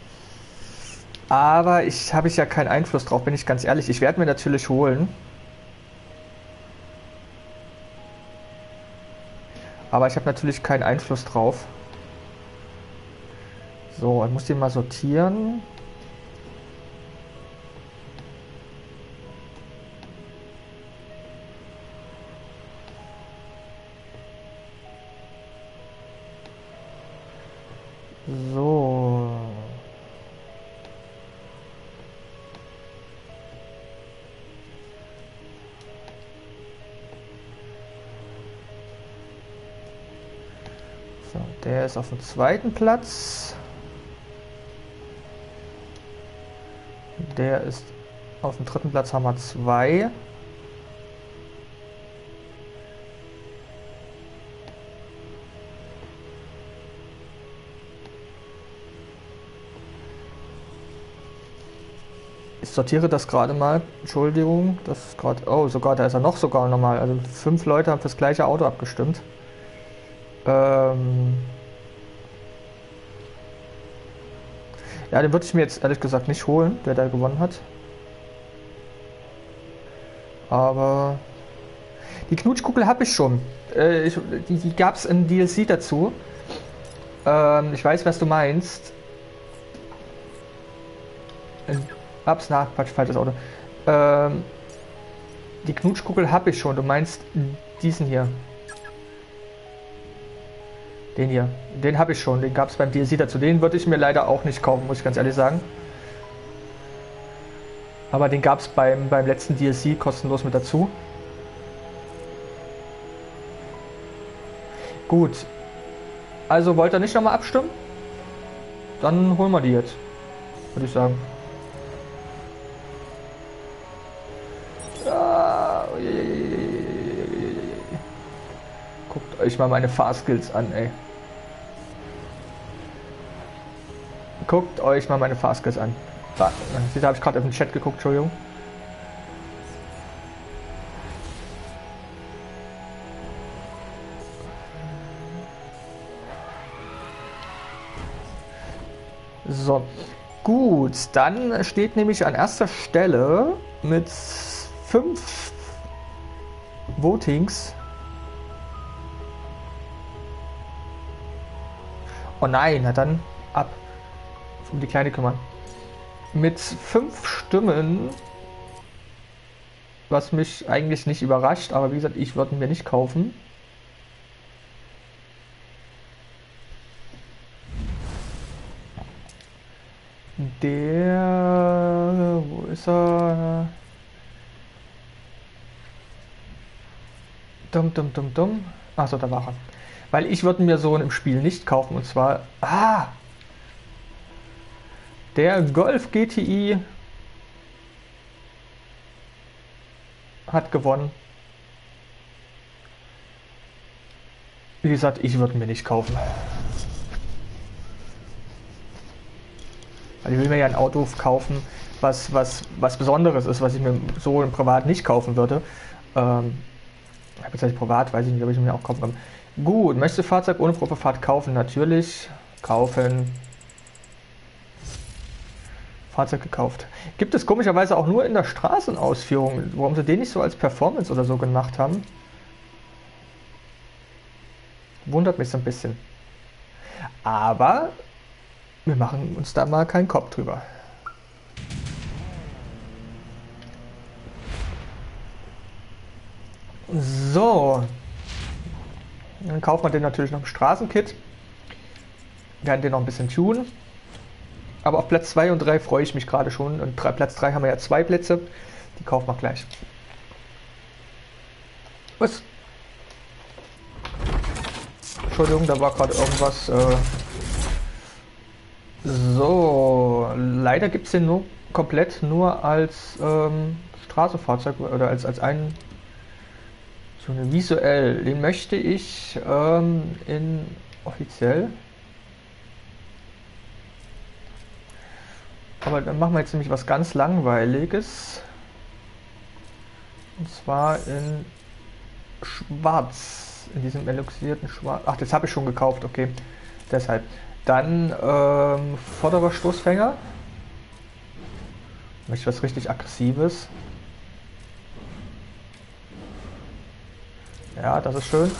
Aber ich habe ich ja keinen Einfluss drauf, bin ich ganz ehrlich. Ich werde mir natürlich holen. Aber ich habe natürlich keinen Einfluss drauf. So, ich muss den mal sortieren. So. So, der ist auf dem zweiten Platz. Der ist auf dem dritten Platz, haben wir zwei. Ich sortiere das gerade mal. Entschuldigung, das ist gerade. Oh, sogar, da ist er noch sogar nochmal. Also fünf Leute haben fürs gleiche Auto abgestimmt. Ähm ja, den würde ich mir jetzt ehrlich gesagt nicht holen, der da gewonnen hat. Aber die Knutschkugel habe ich schon. Äh, ich, die die gab es in D L C dazu. Ähm, ich weiß, was du meinst. In, ups, na, Quatsch, falsches Auto. Ähm, die Knutschkugel habe ich schon. Du meinst diesen hier. Den hier. Den habe ich schon. Den gab es beim D L C dazu. Den würde ich mir leider auch nicht kaufen, muss ich ganz ehrlich sagen. Aber den gab es beim, beim letzten D L C kostenlos mit dazu. Gut. Also wollt ihr nicht nochmal abstimmen? Dann holen wir die jetzt. Würde ich sagen. Ah, guckt euch mal meine Fahrskills an, ey. Guckt euch mal meine Fahrskills an. Da habe ich gerade auf den Chat geguckt, Entschuldigung. So, gut, dann steht nämlich an erster Stelle mit fünf Votings. Oh nein, na dann ab. Um die Kleine kümmern. Mit fünf Stimmen was mich eigentlich nicht überrascht, aber wie gesagt, ich würde ihn mir nicht kaufen. Der, wo ist er? Dumm, dumm, dumm, dumm. Achso, da war er. Weil ich würde mir so im Spiel nicht kaufen. Und zwar, ah, der Golf G T I hat gewonnen. Wie gesagt, ich würde mir nicht kaufen. Weil ich will mir ja ein Auto kaufen, was, was, was Besonderes ist, was ich mir so im Privat nicht kaufen würde. Ähm, Tatsächlich privat, weiß ich nicht, ob ich mir auch kaufen kann. Gut, möchtest du Fahrzeug ohne Probefahrt kaufen? Natürlich. Kaufen. Fahrzeug gekauft. Gibt es komischerweise auch nur in der Straßenausführung. Warum sie den nicht so als Performance oder so gemacht haben? Wundert mich so ein bisschen. Aber wir machen uns da mal keinen Kopf drüber. So. Dann kauft man den natürlich noch im Straßenkit. Werden den noch ein bisschen tunen. Aber auf Platz zwei und drei freue ich mich gerade schon. Und drei, Platz drei haben wir ja zwei Plätze. Die kaufen wir gleich. Was? Entschuldigung, da war gerade irgendwas. Äh so, leider gibt es den nur komplett nur als ähm, Straßenfahrzeug oder als, als ein so eine visuell. Den möchte ich ähm, in offiziell. Aber dann machen wir jetzt nämlich was ganz Langweiliges. Und zwar in Schwarz. In diesem eloxierten Schwarz. Ach, das habe ich schon gekauft, okay. Deshalb. Dann ähm, vorderer Stoßfänger. Möchte was richtig Aggressives. Ja, das ist schön.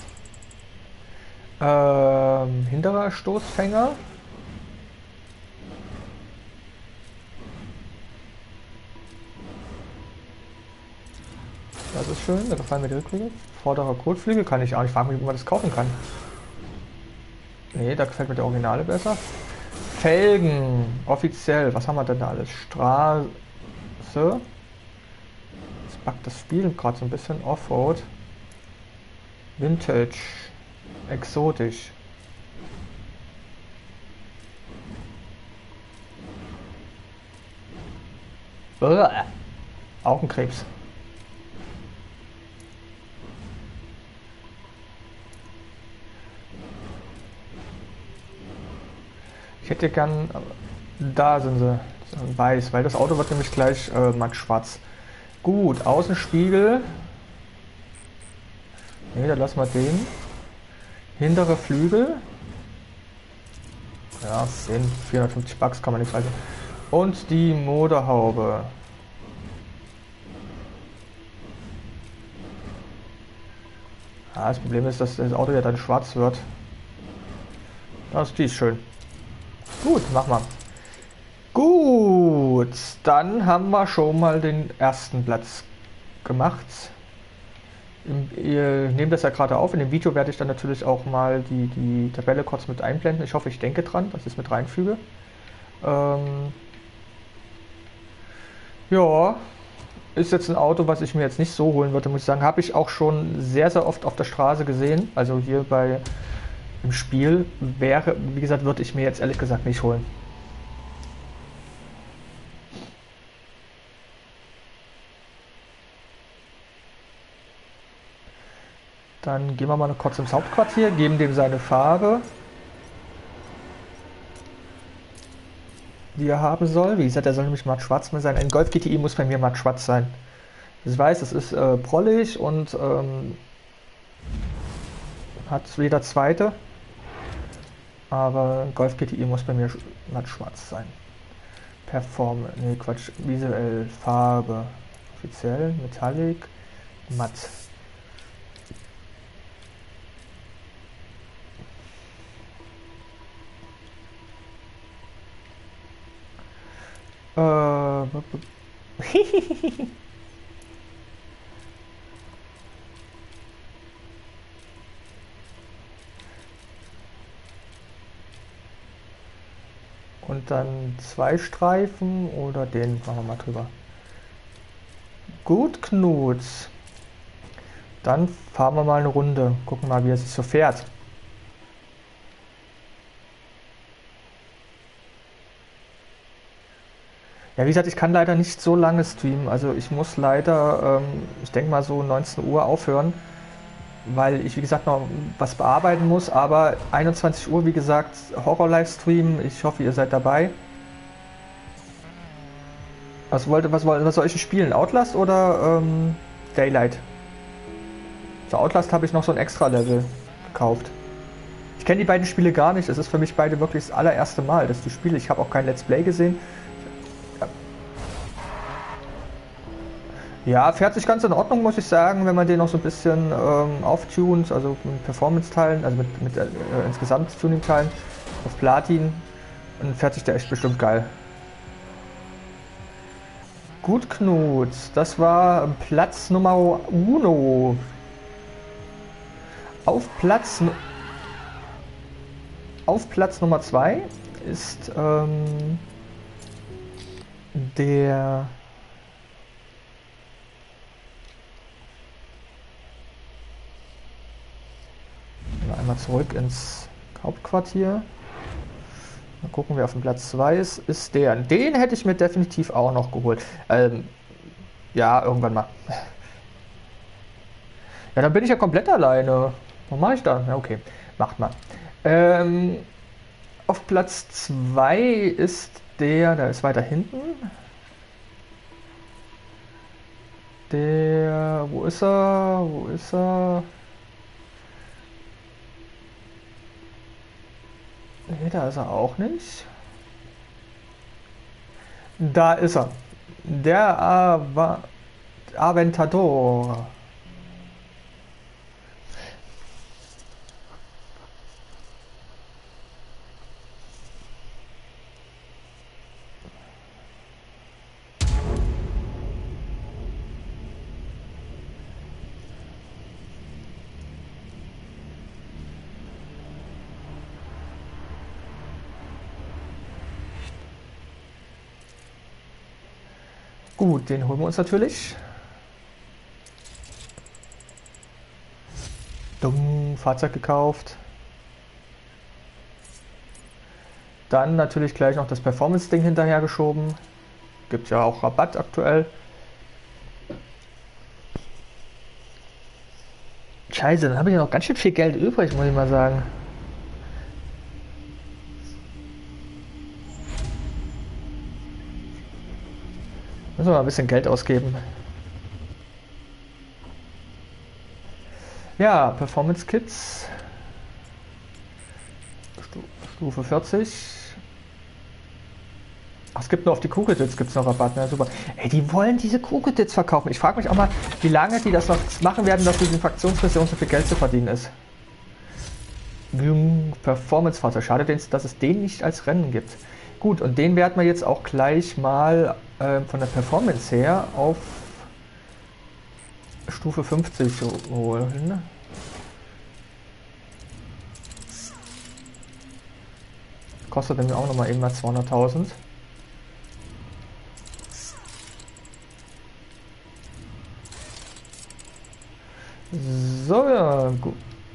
Ähm, hinterer Stoßfänger. Das ist schön, da gefallen mir die Rückflügel. Vorderer Kotflügel kann ich auch nicht fragen, wie man das kaufen kann. Ne, da gefällt mir der Originale besser. Felgen, offiziell, was haben wir denn da alles? Straße. Jetzt packt das Spiel gerade so ein bisschen Offroad. Vintage. Exotisch. Uah. Augenkrebs. Ich hätte gern, da sind sie, weiß, weil das Auto wird nämlich gleich äh, matt schwarz. Gut, Außenspiegel. Ne, dann lassen wir den. Hintere Flügel. Ja, den vierhundertfünfzig Bucks kann man nicht halten. Und die Motorhaube. Ja, das Problem ist, dass das Auto ja dann schwarz wird. Das, die ist schön. Gut, machen wir. Gut, dann haben wir schon mal den ersten Platz gemacht. Ihr nehmt das ja gerade auf. In dem Video werde ich dann natürlich auch mal die, die Tabelle kurz mit einblenden. Ich hoffe, ich denke dran, dass ich es mit reinfüge. Ähm ja, ist jetzt ein Auto, was ich mir jetzt nicht so holen würde, muss ich sagen. Habe ich auch schon sehr, sehr oft auf der Straße gesehen. Also hier bei im Spiel wäre, wie gesagt, würde ich mir jetzt ehrlich gesagt nicht holen. Dann gehen wir mal kurz ins Hauptquartier, geben dem seine Farbe, die er haben soll. Wie gesagt, er soll nämlich matt schwarz sein. Ein Golf G T I muss bei mir matt schwarz sein. Ich weiß, es ist äh, prollig und ähm, hat jeder zweite. Aber Golf G T I muss bei mir matt schwarz sein. Performance, ne Quatsch, visuell, Farbe, offiziell, Metallic, matt. Äh, dann zwei Streifen oder den machen wir mal drüber. Gut, Knut. Dann fahren wir mal eine Runde. Gucken mal, wie er sich so fährt. Ja, wie gesagt, ich kann leider nicht so lange streamen. Also ich muss leider, ähm, ich denke mal so neunzehn Uhr aufhören, weil ich, wie gesagt, noch was bearbeiten muss. Aber einundzwanzig Uhr, wie gesagt, Horror-Livestream. Ich hoffe, ihr seid dabei. Was, wollte, was, was soll ich spielen? Outlast oder ähm, Daylight? Für Outlast habe ich noch so ein Extra-Level gekauft. Ich kenne die beiden Spiele gar nicht. Es ist für mich beide wirklich das allererste Mal, dass ich die spiele. Ich habe auch kein Let's Play gesehen. Ja, fährt sich ganz in Ordnung, muss ich sagen, wenn man den noch so ein bisschen ähm, auftunt, also mit Performance-Teilen, also mit, mit äh, insgesamt Tuning-Teilen auf Platin, dann fährt sich der echt bestimmt geil. Gut, Knut, das war Platz Nummer uno. Auf Platz, auf Platz Nummer zwei ist ähm, der... Einmal zurück ins Hauptquartier. Mal gucken, wer auf dem Platz zwei ist. Ist der. Den hätte ich mir definitiv auch noch geholt. Ähm, ja, irgendwann mal. Ja, dann bin ich ja komplett alleine. Was mache ich da? Ja, okay. Macht mal. Ähm, auf Platz zwei ist der, der ist weiter hinten. Der, wo ist er? Wo ist er? Nee, da ist er auch nicht. Da ist er. Der Ava Aventador. Gut, den holen wir uns natürlich. Dumm, Fahrzeug gekauft. Dann natürlich gleich noch das Performance-Ding hinterher geschoben. Gibt ja auch Rabatt aktuell. Scheiße, dann habe ich ja noch ganz schön viel Geld übrig, muss ich mal sagen. Müssen wir mal ein bisschen Geld ausgeben. Ja, Performance Kits. Stufe vierzig. Ach, es gibt nur auf die Kugeltits gibt es noch Rabatt. Ja, super. Ey, die wollen diese Kugeltits verkaufen. Ich frage mich auch mal, wie lange die das noch machen werden, dass diese Fraktionsmission so viel Geld zu verdienen ist. Performance-Fahrzeug. Schade, dass es den nicht als Rennen gibt. Gut, und den werden wir jetzt auch gleich mal äh, von der Performance her auf Stufe fünfzig holen. Kostet nämlich auch nochmal eben mal zweihunderttausend. So, ja, gut.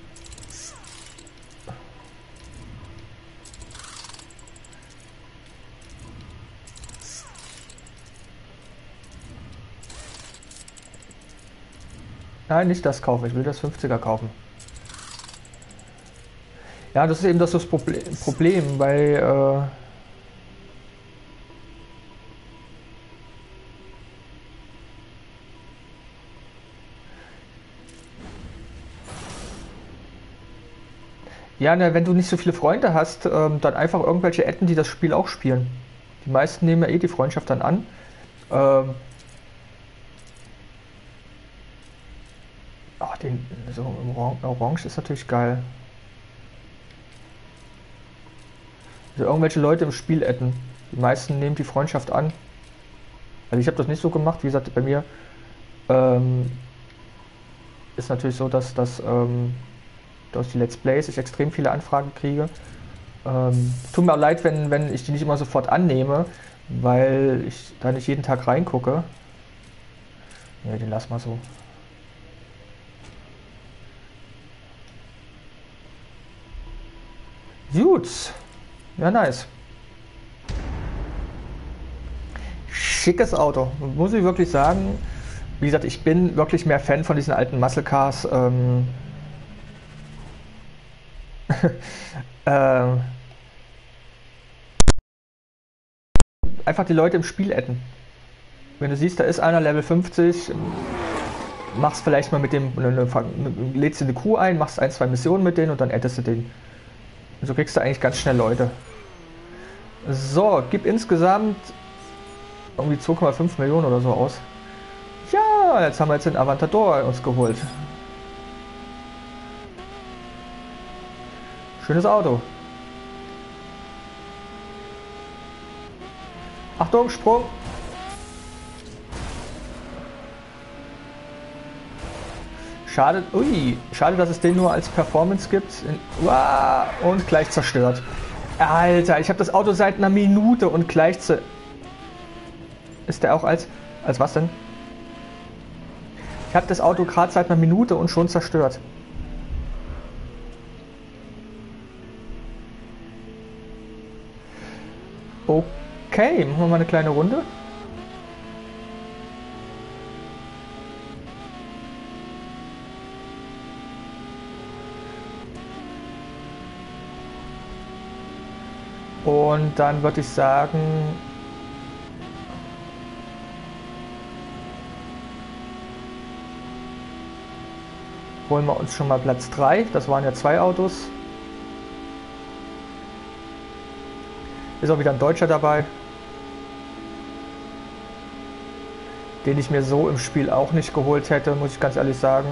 Nein, nicht das kaufen, ich will das fünfziger kaufen. Ja, das ist eben das, das Problem, Problem bei äh ja, ne, wenn du nicht so viele Freunde hast, ähm, dann einfach irgendwelche adden, die das Spiel auch spielen. Die meisten nehmen ja eh die Freundschaft dann an. Ähm oh, den so Orange ist natürlich geil. Also irgendwelche Leute im Spiel adden. Die meisten nehmen die Freundschaft an. Also ich habe das nicht so gemacht. Wie gesagt, bei mir ähm, ist natürlich so, dass, dass ähm, durch die Let's Plays ich extrem viele Anfragen kriege. Ähm, tut mir auch leid, wenn, wenn ich die nicht immer sofort annehme, weil ich da nicht jeden Tag reingucke. Ne, den lass mal so. Gut. Ja, nice. Schickes Auto, muss ich wirklich sagen. Wie gesagt, ich bin wirklich mehr Fan von diesen alten Muscle Cars. Ähm, ähm, einfach die Leute im Spiel adden. Wenn du siehst, da ist einer Level fünfzig, machst vielleicht mal mit dem, ne, ne, lädst du eine Crew ein, machst ein, zwei Missionen mit denen und dann addest du den. Und so kriegst du eigentlich ganz schnell Leute. So, gib insgesamt irgendwie zwei Komma fünf Millionen oder so aus. Ja, jetzt haben wir jetzt den Aventador uns geholt. Schönes Auto. Achtung, Sprung. Schade, ui, schade, dass es den nur als Performance gibt. Uah, und gleich zerstört. Alter, ich habe das Auto seit einer Minute und gleich zu... Ist der auch als... Als was denn? Ich habe das Auto gerade seit einer Minute und schon zerstört. Okay, machen wir mal eine kleine Runde. Und dann würde ich sagen, holen wir uns schon mal Platz drei. Das waren ja zwei Autos. Ist auch wieder ein Deutscher dabei, den ich mir so im Spiel auch nicht geholt hätte, muss ich ganz ehrlich sagen.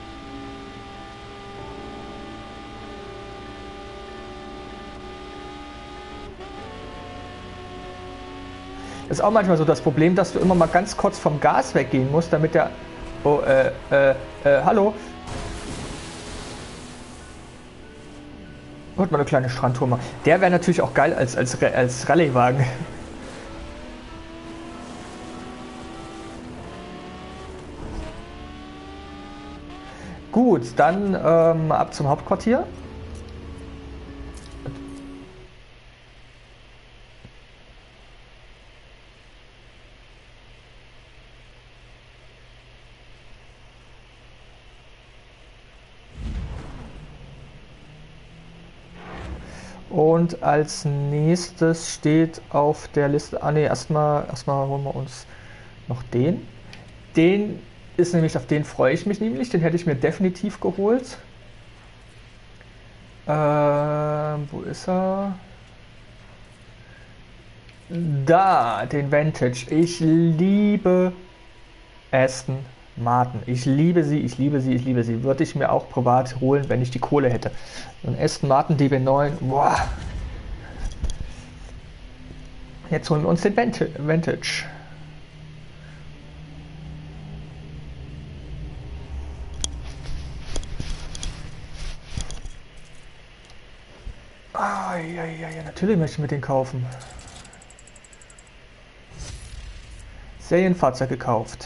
Ist auch manchmal so das Problem, dass du immer mal ganz kurz vom Gas weggehen musst, damit der... Oh, äh, äh, äh, hallo? Wollte mal eine kleine Strandtour machen. Der wäre natürlich auch geil als, als, als Rallye-Wagen. Gut, dann ähm, ab zum Hauptquartier. Und als nächstes steht auf der Liste, ah ne, erstmal erstmal holen wir uns noch den. Den ist nämlich, auf den freue ich mich nämlich, den hätte ich mir definitiv geholt. Ähm, wo ist er? Da, den Vantage. Ich liebe Aston Martin. Ich liebe sie, ich liebe sie, ich liebe sie. Würde ich mir auch privat holen, wenn ich die Kohle hätte. Ein Aston Martin D B neun, boah. Jetzt holen wir uns den Vantage. Ah, ja, ja, ja, natürlich möchte ich mir den kaufen. Serienfahrzeug gekauft.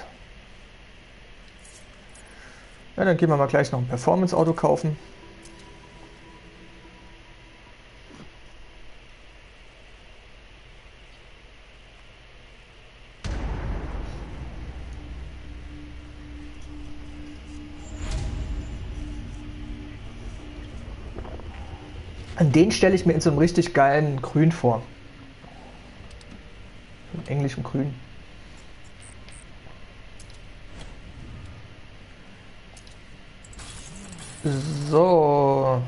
Ja, dann gehen wir mal gleich noch ein Performance-Auto kaufen. Und den stelle ich mir in so einem richtig geilen Grün vor. In englischem Grün. So.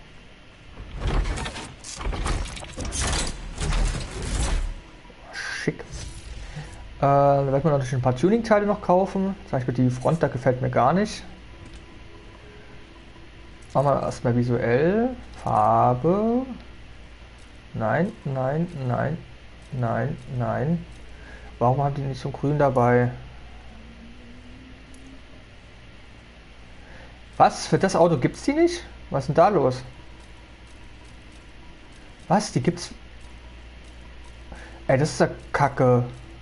Schick. Äh, da werden wir natürlich ein paar Tuning-Teile noch kaufen. Zum Beispiel die Front, da gefällt mir gar nicht. Machen wir erstmal visuell. Farbe. Nein, nein, nein, nein, nein. Warum haben die nicht so grün dabei? Was? Für das Auto gibt es die nicht? Was ist denn da los? Was? Die gibt's... Ey, das ist ja Kacke.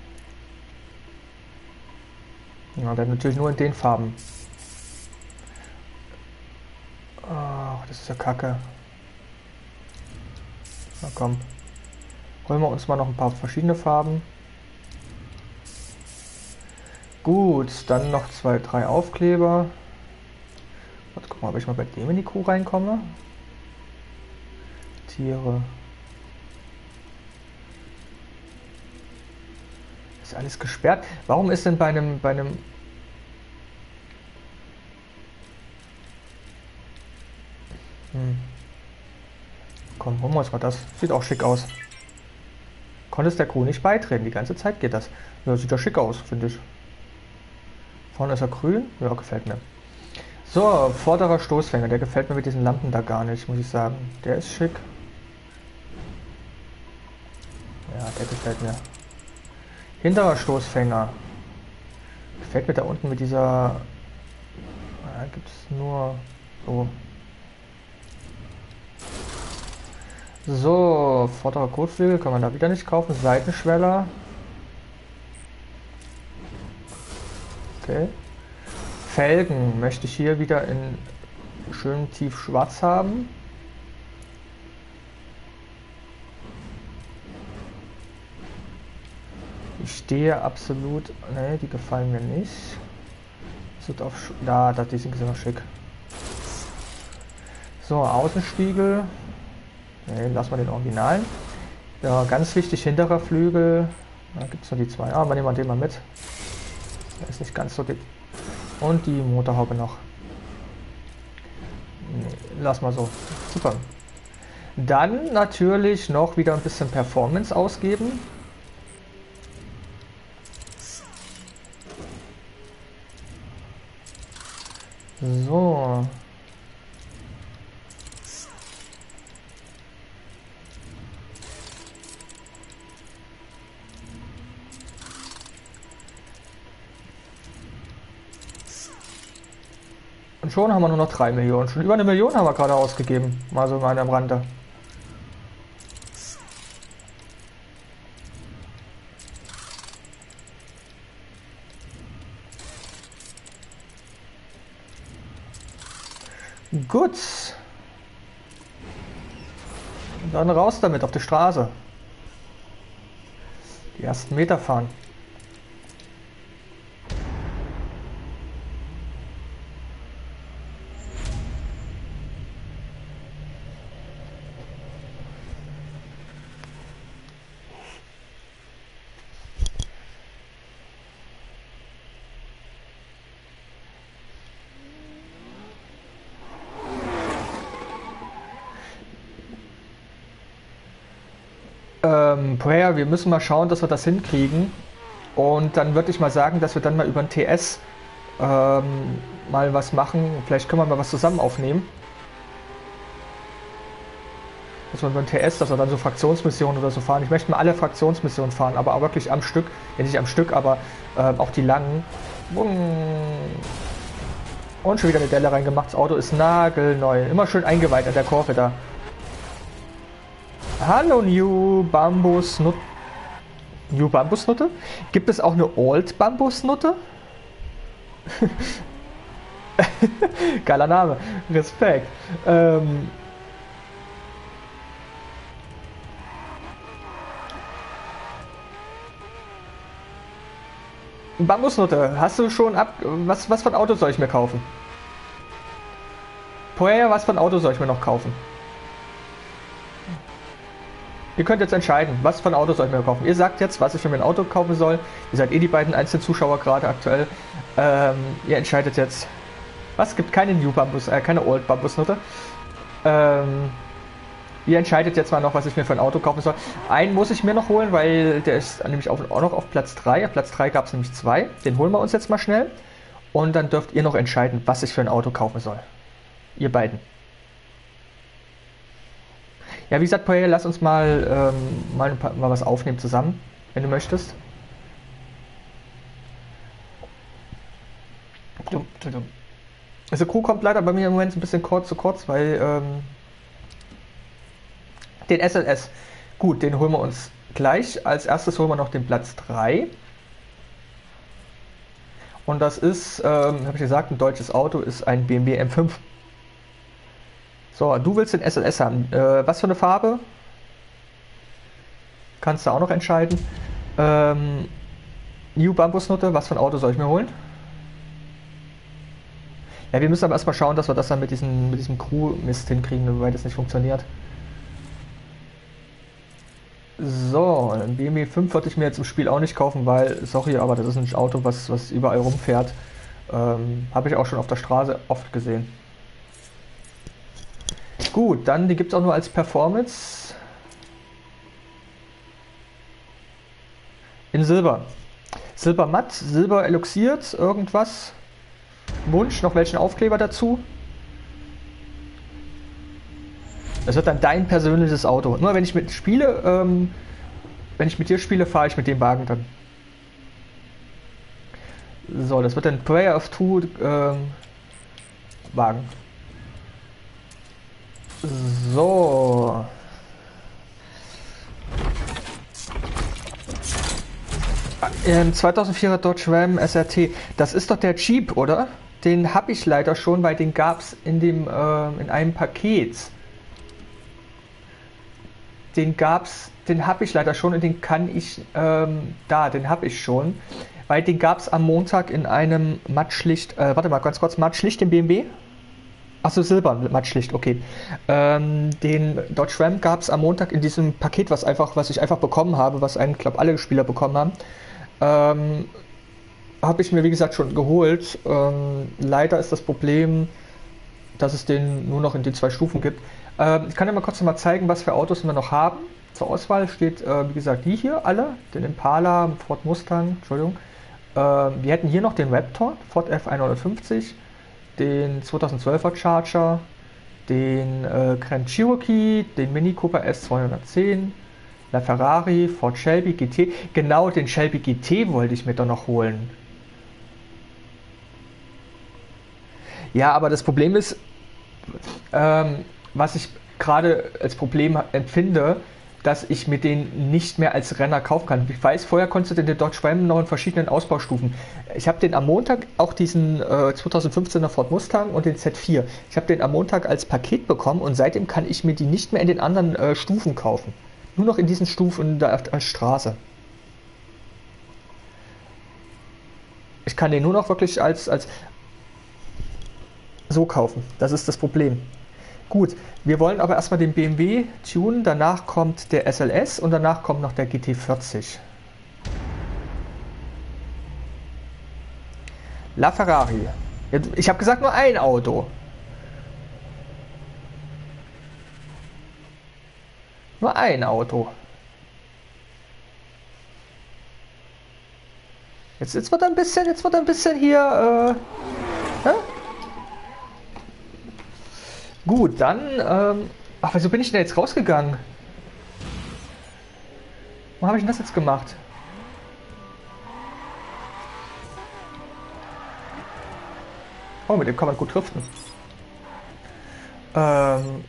Ja, dann natürlich nur in den Farben. Ach, das ist ja Kacke. Na komm. Holen wir uns mal noch ein paar verschiedene Farben. Gut, dann noch zwei, drei Aufkleber. Warte, guck mal, ob ich mal bei dem in die Kuh reinkomme. Tiere. Ist alles gesperrt. Warum ist denn bei einem, bei einem... Hm. Komm, holen wir uns mal das. Sieht auch schick aus. Konntest der Kuh nicht beitreten. Die ganze Zeit geht das. Ja, sieht ja schick aus, finde ich. Vorne ist er grün. Ja, gefällt mir. So, vorderer Stoßfänger. Der gefällt mir mit diesen Lampen da gar nicht, muss ich sagen. Der ist schick. Ja, der gefällt mir. Hinterer Stoßfänger. Gefällt mir da unten mit dieser... Da gibt es nur... So. So, vorderer Kotflügel kann man da wieder nicht kaufen. Seitenschweller. Okay. Felgen möchte ich hier wieder in schön tief schwarz haben. Ich stehe absolut... Ne, die gefallen mir nicht. Das wird auf... Da, da, die sind immer schick. So, Außenspiegel. Ne, lassen wir den Originalen. Ja, ganz wichtig, hinterer Flügel. Da gibt es nur die zwei. Ah, wir nehmen den mal mit. Der ist nicht ganz so dick. Und die Motorhaube noch. Nee, lass mal so. Super. Dann natürlich noch wieder ein bisschen Performance ausgeben. So. Und schon haben wir nur noch drei Millionen. Schon über eine Million haben wir gerade ausgegeben. Mal so mal am Rande. Gut. Und dann raus damit auf die Straße. Die ersten Meter fahren. Ähm, Prayer, wir müssen mal schauen, dass wir das hinkriegen. Und dann würde ich mal sagen, dass wir dann mal über ein T S ähm, mal was machen. Vielleicht können wir mal was zusammen aufnehmen. Dass wir über ein T S, dass wir dann so Fraktionsmissionen oder so fahren. Ich möchte mal alle Fraktionsmissionen fahren, aber auch wirklich am Stück. Ja, nicht am Stück, aber ähm, auch die langen. Und schon wieder eine Delle reingemacht. Das Auto ist nagelneu. Immer schön eingeweiht an der Kurve da. Hallo New Bambusnutte. New Bambusnutte? Gibt es auch eine Old Bambusnutte? Geiler Name. Respekt. Ähm Bambusnutte, hast du schon ab... Was, was für ein Auto soll ich mir kaufen? Vorher, was für ein Auto soll ich mir noch kaufen? Ihr könnt jetzt entscheiden, was für ein Auto soll ich mir kaufen. Ihr sagt jetzt, was ich für mein Auto kaufen soll. Ihr seid eh die beiden einzelnen Zuschauer gerade aktuell. Ähm, ihr entscheidet jetzt. Was? Gibt keine New Bambus, äh, keine Old Bambusnutte. Ähm, ihr entscheidet jetzt mal noch, was ich mir für ein Auto kaufen soll. Einen muss ich mir noch holen, weil der ist nämlich auch, auch noch auf Platz drei. Auf Platz drei gab es nämlich zwei. Den holen wir uns jetzt mal schnell. Und dann dürft ihr noch entscheiden, was ich für ein Auto kaufen soll. Ihr beiden. Ja, wie gesagt, Paul, lass uns mal, ähm, mal, ein paar, mal was aufnehmen zusammen, wenn du möchtest. Also Crew kommt leider bei mir im Moment ein bisschen kurz zu kurz, weil ähm, Den S L S. Gut, den holen wir uns gleich. Als erstes holen wir noch den Platz drei. Und das ist, ähm, habe ich gesagt, ein deutsches Auto, ist ein B M W M fünf. So, du willst den S L S haben. Äh, was für eine Farbe? Kannst du auch noch entscheiden. Ähm, New Bambusnutte, was für ein Auto soll ich mir holen? Ja, wir müssen aber erstmal schauen, dass wir das dann mit, diesen, mit diesem Crew-Mist hinkriegen, weil das nicht funktioniert. So, ein B M W fünf würde ich mir jetzt im Spiel auch nicht kaufen, weil, sorry, aber das ist ein Auto, was, was überall rumfährt. Ähm, habe ich auch schon auf der Straße oft gesehen. Gut, dann die gibt es auch nur als Performance. In Silber. Silber matt, Silber eloxiert, irgendwas. Wunsch, noch welchen Aufkleber dazu? Das wird dann dein persönliches Auto. Nur wenn ich mit spiele, ähm, wenn ich mit dir spiele, fahre ich mit dem Wagen dann. So, das wird dann Prayer of Two ähm, Wagen. So. Ähm, zweitausendvierer Dodge Ram S R T. Das ist doch der Jeep, oder? Den habe ich leider schon, weil den gab es in dem äh, in einem Paket. Den gab's, den habe ich leider schon und den kann ich ähm, da, den habe ich schon, weil den gab es am Montag in einem Mattschlicht. Äh, warte mal, ganz kurz, Mattschlicht im B M W. Achso, Silber, Mattschlicht, okay. Ähm, den Dodge Ram gab es am Montag in diesem Paket, was einfach, was ich einfach bekommen habe, was eigentlich, glaube alle Spieler bekommen haben. Ähm, habe ich mir, wie gesagt, schon geholt. Ähm, leider ist das Problem, dass es den nur noch in den zwei Stufen gibt. Ähm, ich kann ja mal kurz noch mal zeigen, was für Autos wir noch haben. Zur Auswahl steht, äh, wie gesagt, die hier alle. Den Impala, Ford Mustang, Entschuldigung. Ähm, wir hätten hier noch den Raptor, Ford F hundertfünfzig, den zweitausendzwölfer Charger, den äh, Grand Cherokee, den Mini Cooper S zweihundertzehn, La Ferrari, Ford Shelby G T. Genau, den Shelby G T wollte ich mir doch noch holen. Ja, aber das Problem ist, ähm, was ich gerade als Problem empfinde, dass ich mir den nicht mehr als Renner kaufen kann. Ich weiß, vorher konntest du den Dodge Ram noch in verschiedenen Ausbaustufen. Ich habe den am Montag auch diesen äh, zweitausendfünfzehner Ford Mustang und den Z vier. Ich habe den am Montag als Paket bekommen und seitdem kann ich mir die nicht mehr in den anderen äh, Stufen kaufen. Nur noch in diesen Stufen der, der Straße. Ich kann den nur noch wirklich als, als so kaufen. Das ist das Problem. Gut, wir wollen aber erstmal den B M W tunen, danach kommt der S L S und danach kommt noch der G T vierzig. La Ferrari. Ich habe gesagt nur ein Auto. Nur ein Auto. Jetzt, jetzt wird ein bisschen, jetzt wird ein bisschen hier. Äh, hä? Gut, dann. Ähm, ach, wieso bin ich denn jetzt rausgegangen? Warum habe ich denn das jetzt gemacht? Oh, mit dem kann man gut driften. Ähm.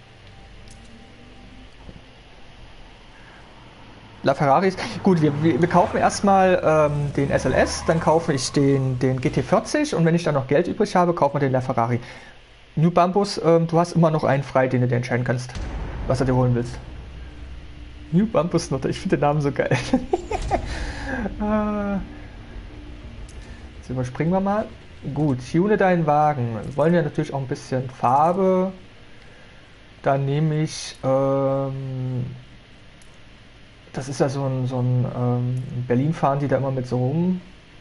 La Ferraris. Gut, wir, wir, wir kaufen erstmal ähm, den S L S, dann kaufe ich den, den G T vierzig und wenn ich dann noch Geld übrig habe, kaufen wir den La Ferrari. New Bambus, ähm, du hast immer noch einen frei, den du dir entscheiden kannst, was du dir holen willst. New Bambus Nutte, ich finde den Namen so geil. Jetzt überspringen wir mal. Gut, tune deinen Wagen. Wir wollen ja natürlich auch ein bisschen Farbe. Dann nehme ich, ähm, das ist ja so ein, so ein ähm, in Berlin fahren die da immer mit so rum.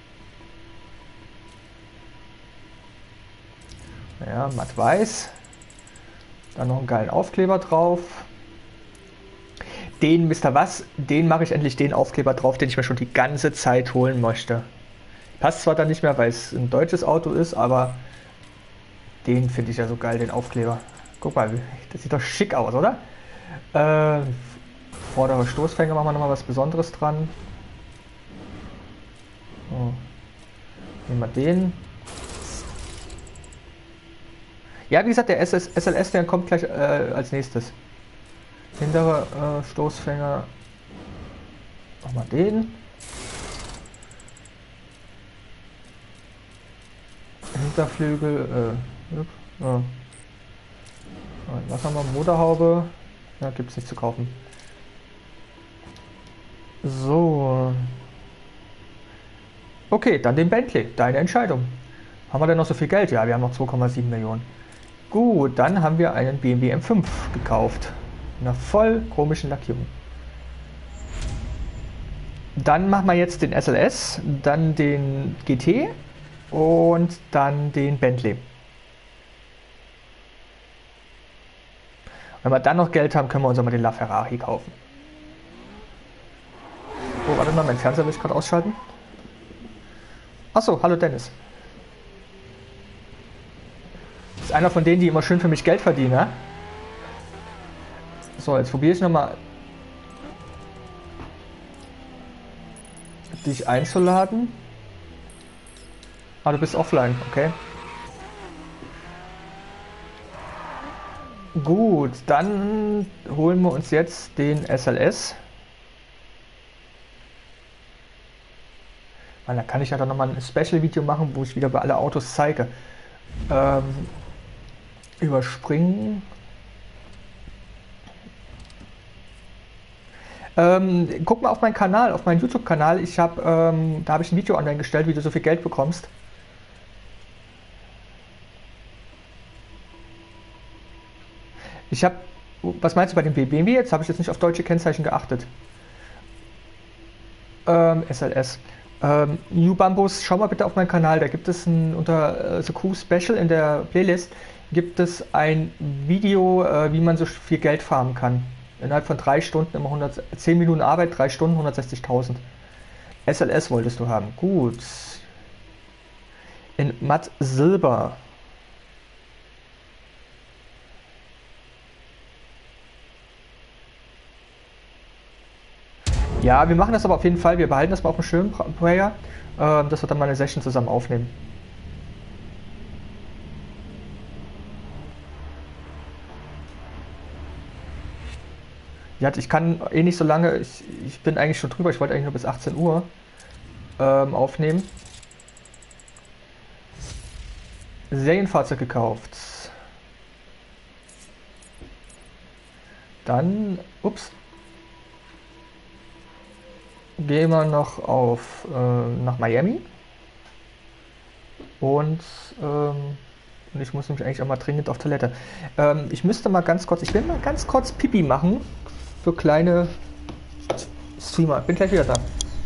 Ja, matt weiß. Dann noch einen geilen Aufkleber drauf. Den, Mister Was, den mache ich endlich den Aufkleber drauf, den ich mir schon die ganze Zeit holen möchte. Passt zwar dann nicht mehr, weil es ein deutsches Auto ist, aber den finde ich ja so geil, den Aufkleber. Guck mal, das sieht doch schick aus, oder? Äh, vordere Stoßfänge machen wir nochmal was Besonderes dran. So. Nehmen wir den. Ja, wie gesagt, der S L S, der kommt gleich äh, als nächstes. Hintere äh, Stoßfänger. Nochmal den. Hinterflügel. Äh, ja. Was haben wir? Motorhaube. Ja, gibt es nicht zu kaufen. So. Okay, dann den Bentley. Deine Entscheidung. Haben wir denn noch so viel Geld? Ja, wir haben noch zwei Komma sieben Millionen. Gut, dann haben wir einen B M W M fünf gekauft. In einer voll komischen Lackierung. Dann machen wir jetzt den S L S, dann den G T und dann den Bentley. Wenn wir dann noch Geld haben, können wir uns auch mal den LaFerrari kaufen. Oh, warte mal, mein Fernseher will ich gerade ausschalten. Achso, hallo Dennis. Das ist einer von denen, die immer schön für mich Geld verdienen, ne? So, jetzt probiere ich nochmal, dich einzuladen. Ah, du bist offline, okay. Gut, dann holen wir uns jetzt den S L S. Weil dann kann ich ja dann nochmal ein Special-Video machen, wo ich wieder bei alle Autos zeige. Ähm, überspringen. Ähm, guck mal auf meinen Kanal, auf meinen YouTube-Kanal. Ich habe, ähm, da habe ich ein Video online gestellt, wie du so viel Geld bekommst. Ich habe, was meinst du bei dem B M W jetzt? Habe ich jetzt nicht auf deutsche Kennzeichen geachtet. Ähm, S L S. Ähm, New Bambus, schau mal bitte auf meinen Kanal. Da gibt es ein, unter äh, The Crew Special in der Playlist gibt es ein Video, äh, wie man so viel Geld farmen kann. Innerhalb von drei Stunden, immer hundertzehn Minuten Arbeit, drei Stunden, hundertsechzigtausend. S L S wolltest du haben. Gut. In matt Silber. Ja, wir machen das aber auf jeden Fall. Wir behalten das mal auf einem schönen Player, äh, dass wir dann mal eine Session zusammen aufnehmen. Ja, ich kann eh nicht so lange, ich, ich bin eigentlich schon drüber, ich wollte eigentlich nur bis achtzehn Uhr ähm, aufnehmen. Serienfahrzeug gekauft. Dann, ups. Gehen wir noch auf äh, nach Miami. Und ähm, ich muss nämlich eigentlich auch mal dringend auf Toilette. Ähm, ich müsste mal ganz kurz, ich will mal ganz kurz Pipi machen für kleine Streamer. Bin gleich wieder da.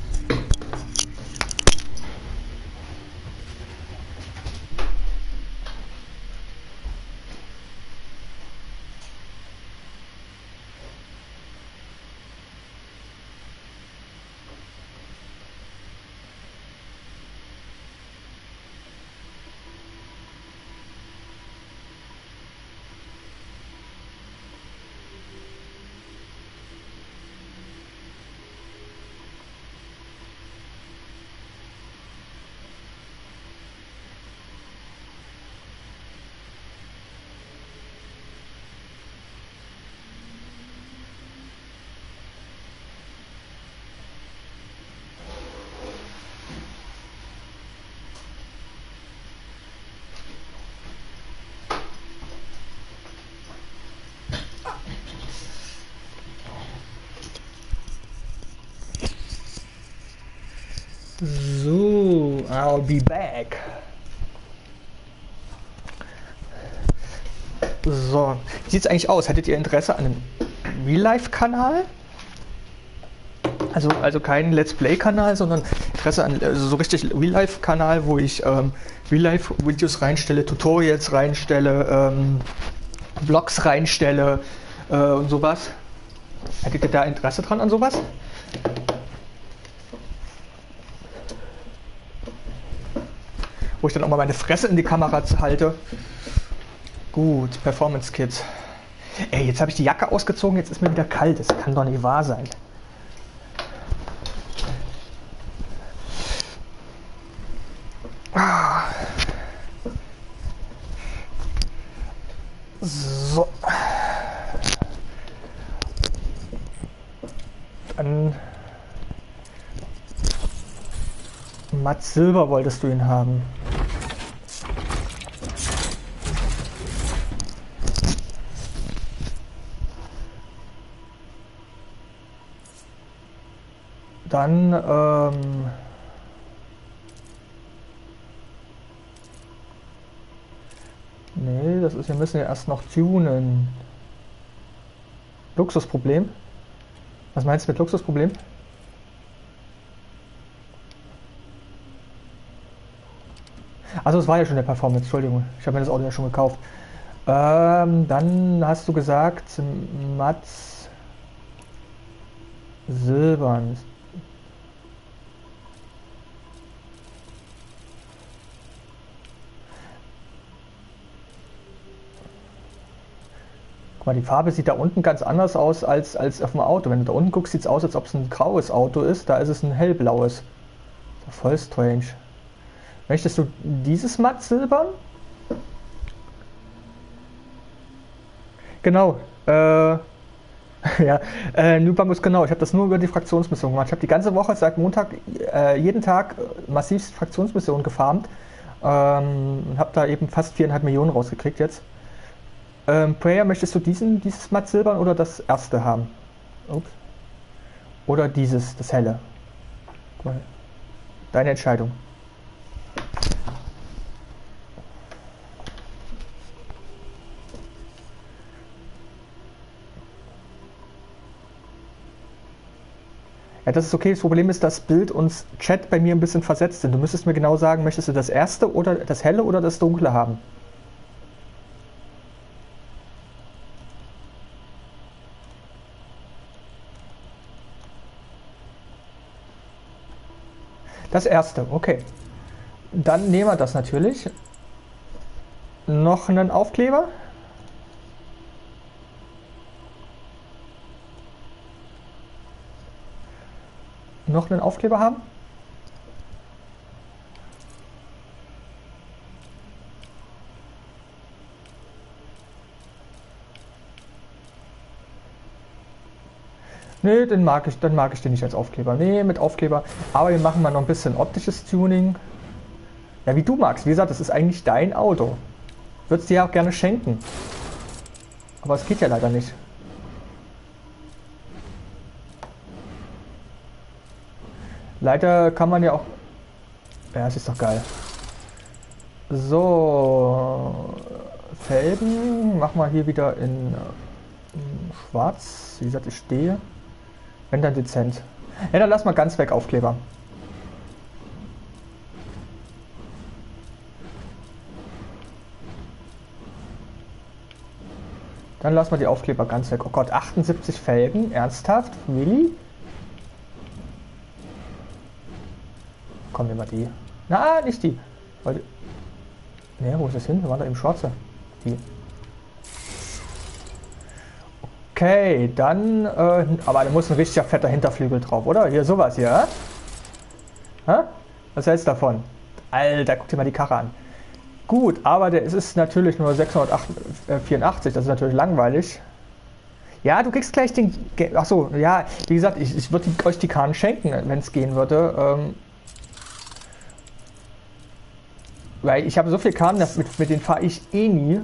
So, I'll be back. So, wie sieht es eigentlich aus? Hättet ihr Interesse an einem Real-Life-Kanal? Also, also kein Let's Play-Kanal, sondern Interesse an also so richtig Real-Life-Kanal, wo ich ähm, Real-Life-Videos reinstelle, Tutorials reinstelle, ähm, Vlogs reinstelle äh, und sowas. Hättet ihr da Interesse dran an sowas? Wo ich dann auch mal meine Fresse in die Kamera halte. Gut, Performance Kit. Ey, jetzt habe ich die Jacke ausgezogen, jetzt ist mir wieder kalt. Das kann doch nicht wahr sein. So. Matt Silber wolltest du ihn haben. Dann, ähm... nee, das ist, wir müssen ja erst noch tunen. Luxusproblem? Was meinst du mit Luxusproblem? Also es war ja schon der Performance, Entschuldigung, ich habe mir das Auto ja schon gekauft. Ähm, dann hast du gesagt, matt silbern. Guck mal, die Farbe sieht da unten ganz anders aus als, als auf dem Auto. Wenn du da unten guckst, sieht es aus, als ob es ein graues Auto ist. Da ist es ein hellblaues. Voll strange. Möchtest du dieses matt silbern? Genau. Äh, ja, äh, Nubamus, genau. Ich habe das nur über die Fraktionsmission gemacht. Ich habe die ganze Woche seit Montag äh, jeden Tag massiv Fraktionsmissionen gefarmt. Ähm, und habe da eben fast viereinhalb Millionen rausgekriegt jetzt. Ähm, Prayer, möchtest du diesen, dieses matt silbern oder das erste haben? Ups. Oder dieses, das helle? Deine Entscheidung. Ja, das ist okay. Das Problem ist, dass Bild und Chat bei mir ein bisschen versetzt sind. Du müsstest mir genau sagen, möchtest du das erste oder das helle oder das dunkle haben? Das erste, okay. Dann nehmen wir das natürlich. Noch einen Aufkleber. Noch einen Aufkleber haben. Nee, den mag ich, dann mag ich den nicht als Aufkleber. Nee, mit Aufkleber. Aber wir machen mal noch ein bisschen optisches Tuning. Ja, wie du magst. Wie gesagt, das ist eigentlich dein Auto. Würdest dir ja auch gerne schenken. Aber es geht ja leider nicht. Leider kann man ja auch... Ja, es ist doch geil. So... Felgen. Mach mal hier wieder in, in schwarz. Wie gesagt, ich stehe. Wenn dann dezent. Ja, dann lass mal ganz weg Aufkleber. Dann lass mal die Aufkleber ganz weg. Oh Gott, achtundsiebzig Felgen? Ernsthaft? Really? Komm, nehmen wir die. Na, nicht die. Ne, wo ist das hin? Wir waren da im Schwarze. Die. Okay, dann, äh, aber da muss ein richtiger fetter Hinterflügel drauf, oder? Hier, sowas hier, hä? Hä? Was hältst du davon? Alter, guck dir mal die Karre an. Gut, aber der, es ist natürlich nur sechshundertvierundachtzig, das ist natürlich langweilig. Ja, du kriegst gleich den... Achso, ja, wie gesagt, ich, ich würde euch die Karren schenken, wenn es gehen würde. Ähm, weil ich habe so viele Karren, mit, mit denen fahre ich eh nie.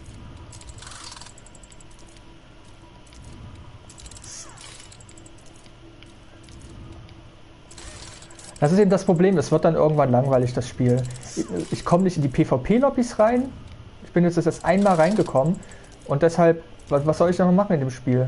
Das ist eben das Problem, es wird dann irgendwann langweilig, das Spiel. Ich, ich komme nicht in die PvP-Lobbys rein. Ich bin jetzt erst einmal reingekommen. Und deshalb, was, was soll ich noch machen in dem Spiel?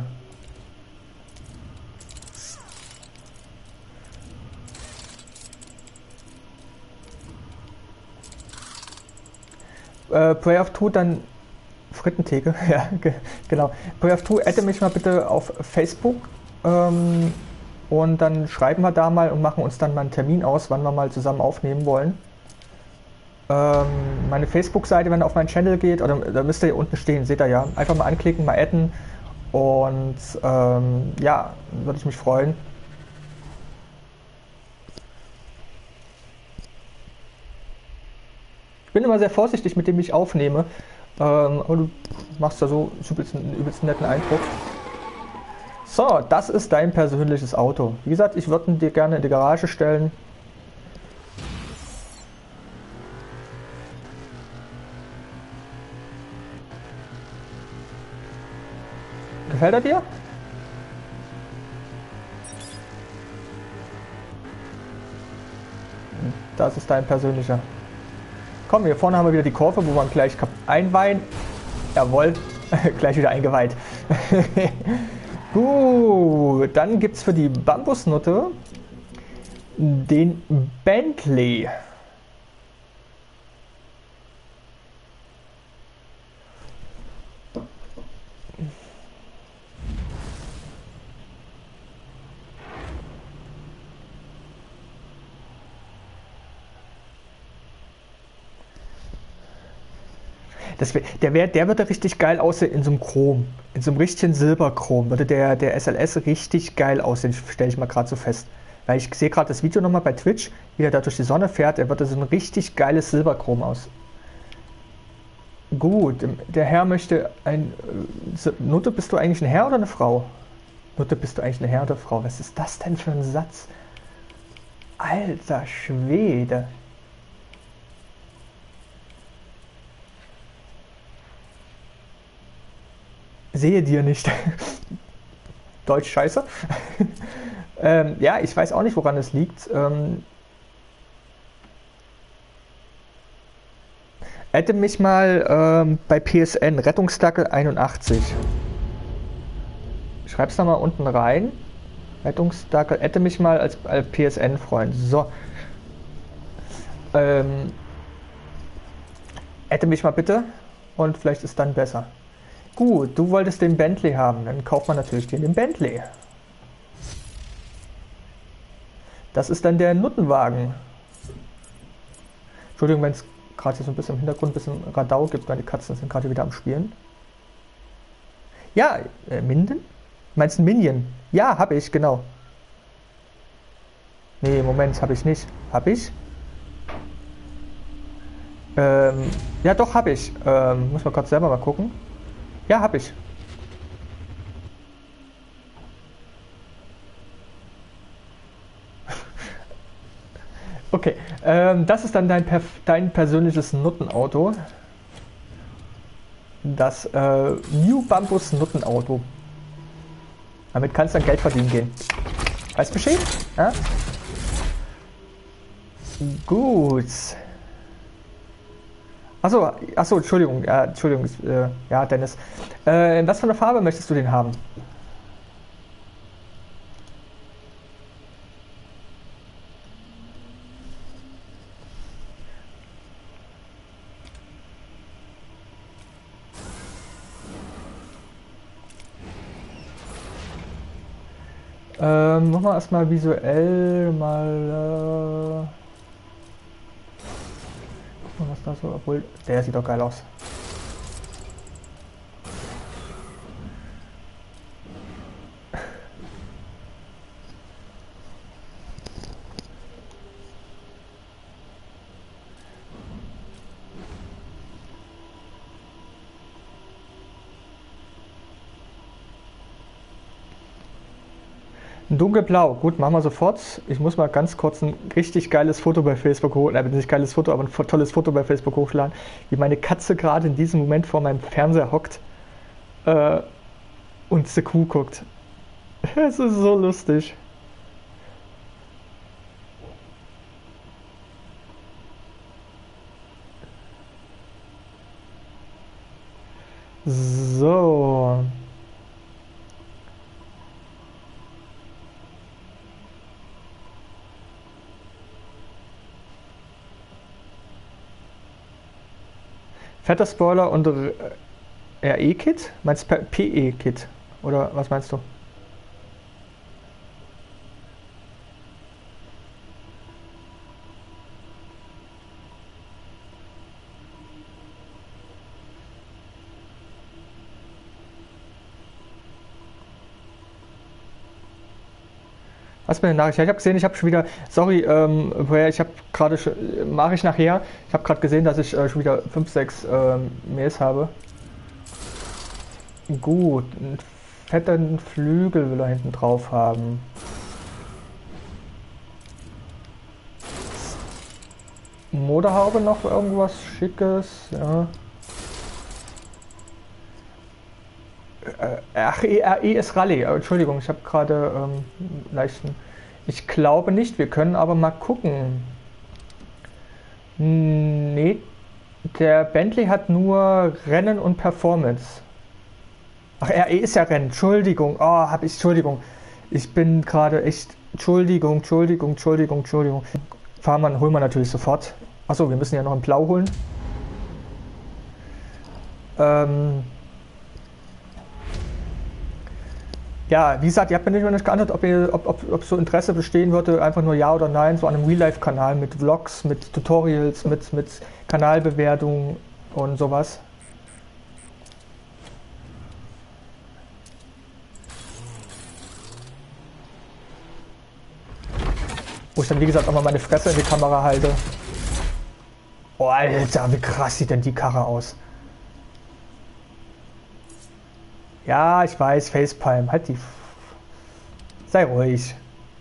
Äh, Prey of Two, dann Frittentheke, ja, ge genau. Prey of Two, adde mich mal bitte auf Facebook. Ähm, Und dann schreiben wir da mal und machen uns dann mal einen Termin aus, wann wir mal zusammen aufnehmen wollen. Ähm, meine Facebook-Seite, wenn ihr auf meinen Channel geht, oder da müsst ihr hier unten stehen, seht ihr ja. Einfach mal anklicken, mal adden. Und ähm, ja, würde ich mich freuen. Ich bin immer sehr vorsichtig, mit dem ich aufnehme. Ähm, aber du machst da so einen übelst netten Eindruck. So, das ist dein persönliches Auto. Wie gesagt, ich würde ihn dir gerne in die Garage stellen. Gefällt er dir? Das ist dein persönlicher. Komm, hier vorne haben wir wieder die Kurve, wo man gleich einweihen. Jawohl, gleich wieder eingeweiht. Gut, dann gibt es für die Bambusnutte den Bentley. Das wär, der, wär, der würde richtig geil aussehen in so einem Chrom. In so einem richtigen Silberchrom würde der, der S L S richtig geil aussehen, stelle ich mal gerade so fest. Weil ich sehe gerade das Video nochmal bei Twitch, wie er da durch die Sonne fährt. Er würde so ein richtig geiles Silberchrom aus. Gut, der Herr möchte ein... Nutte, bist du eigentlich ein Herr oder eine Frau? Nutte, bist du eigentlich eine Herr oder Frau? Was ist das denn für ein Satz? Alter Schwede. Sehe dir nicht. Deutsch scheiße. ähm, ja, ich weiß auch nicht, woran es liegt. Ähm, hätte mich mal ähm, bei P S N, Rettungsdackel einundachtzig. Schreib's nochmal unten rein. Rettungsdackel, hätte mich mal als, als P S N-Freund. So. Ähm, hätte mich mal bitte. Und vielleicht ist dann besser. Gut, du wolltest den Bentley haben, dann kauft man natürlich den, den Bentley. Das ist dann der Nuttenwagen. Entschuldigung, wenn es gerade so ein bisschen im Hintergrund ein bisschen Radau gibt, weil die Katzen sind gerade wieder am Spielen. Ja, äh, Minden? Meinst du ein Minion? Ja, habe ich, genau. Nee, Moment, habe ich nicht. Habe ich? Ähm, ja, doch, habe ich. Ähm, muss man kurz selber mal gucken. Ja, hab ich. Okay, ähm, das ist dann dein, dein persönliches Nuttenauto. Das äh, New Bambus Nuttenauto. Damit kannst du dann Geld verdienen gehen. Weißt du Bescheid? Ja? Gut. Achso, achso, Entschuldigung, ja, Entschuldigung, äh, ja, Dennis. Äh, was für eine Farbe möchtest du den haben? Ähm, machen wir erstmal visuell mal. Äh Was da so, obwohl der sieht doch geil aus. Dunkelblau, gut, machen wir sofort. Ich muss mal ganz kurz ein richtig geiles Foto bei Facebook hochladen, äh, nicht geiles Foto, aber ein tolles Foto bei Facebook hochladen, wie meine Katze gerade in diesem Moment vor meinem Fernseher hockt äh, und The Kuh guckt. Es ist so lustig. So. Fetter Spoiler und R E-Kit? Meinst du P E-Kit? Oder was meinst du? Was für eine Nachricht? Ja, ich habe gesehen, ich habe schon wieder, sorry, ähm, ich habe gerade, mache ich nachher, ich habe gerade gesehen, dass ich äh, schon wieder fünf, sechs ähm, Mails habe. Gut, einen fetten Flügel will er hinten drauf haben. Motorhaube noch irgendwas Schickes, ja. Äh, ach, R E ist Rallye. Äh, Entschuldigung, ich habe gerade ähm, leichten... Ich glaube nicht, wir können aber mal gucken. Nee, der Bentley hat nur Rennen und Performance. Ach, R E ist ja Rennen. Entschuldigung. Oh, hab ich... Entschuldigung. Ich bin gerade echt... Entschuldigung, Entschuldigung, Entschuldigung, Entschuldigung. Fahrmann holen wir natürlich sofort. Achso, wir müssen ja noch ein Blau holen. Ähm... Ja, wie gesagt, ihr habt mir nicht mal nicht geantwortet, ob, ihr, ob, ob, ob so Interesse bestehen würde, einfach nur Ja oder Nein, so an einem Real-Life-Kanal mit Vlogs, mit Tutorials, mit, mit Kanalbewertungen und sowas. Wo ich dann, wie gesagt, auch mal meine Fresse in die Kamera halte. Oh, Alter, wie krass sieht denn die Karre aus? Ja, ich weiß, Facepalm, halt die... Sei ruhig.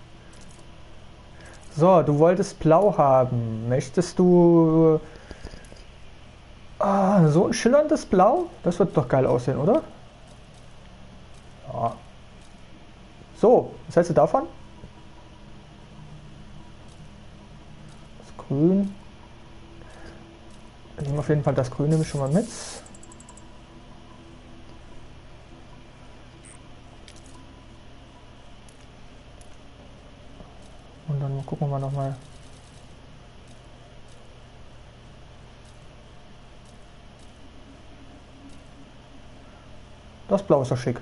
So, du wolltest Blau haben. Möchtest du... Ah, so ein schillerndes Blau? Das wird doch geil aussehen, oder? Ja. So, was hältst du davon? Das Grün. Dann nehmen wir auf jeden Fall das Grün nämlich schon mal mit. Und dann gucken wir nochmal. Das Blau ist doch schick.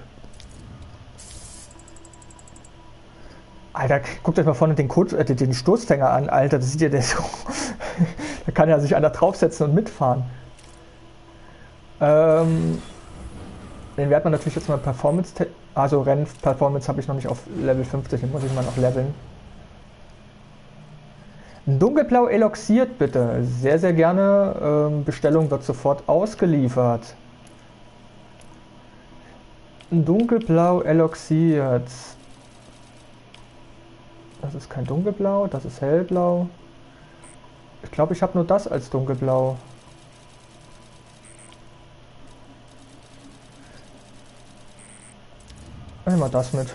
Alter, guckt euch mal vorne den, Code, äh, den Stoßfänger an, Alter. Das sieht ja der so. Da kann ja sich einer draufsetzen und mitfahren. Ähm, den werden wir natürlich jetzt mal Performance. Also Rennen-Performance habe ich noch nicht auf Level fünfzig, den muss ich mal noch leveln. Dunkelblau eloxiert bitte. Sehr, sehr gerne. Ähm, Bestellung wird sofort ausgeliefert. Dunkelblau eloxiert. Das ist kein Dunkelblau, das ist Hellblau. Ich glaube, ich habe nur das als Dunkelblau. Nehmen wir das mit.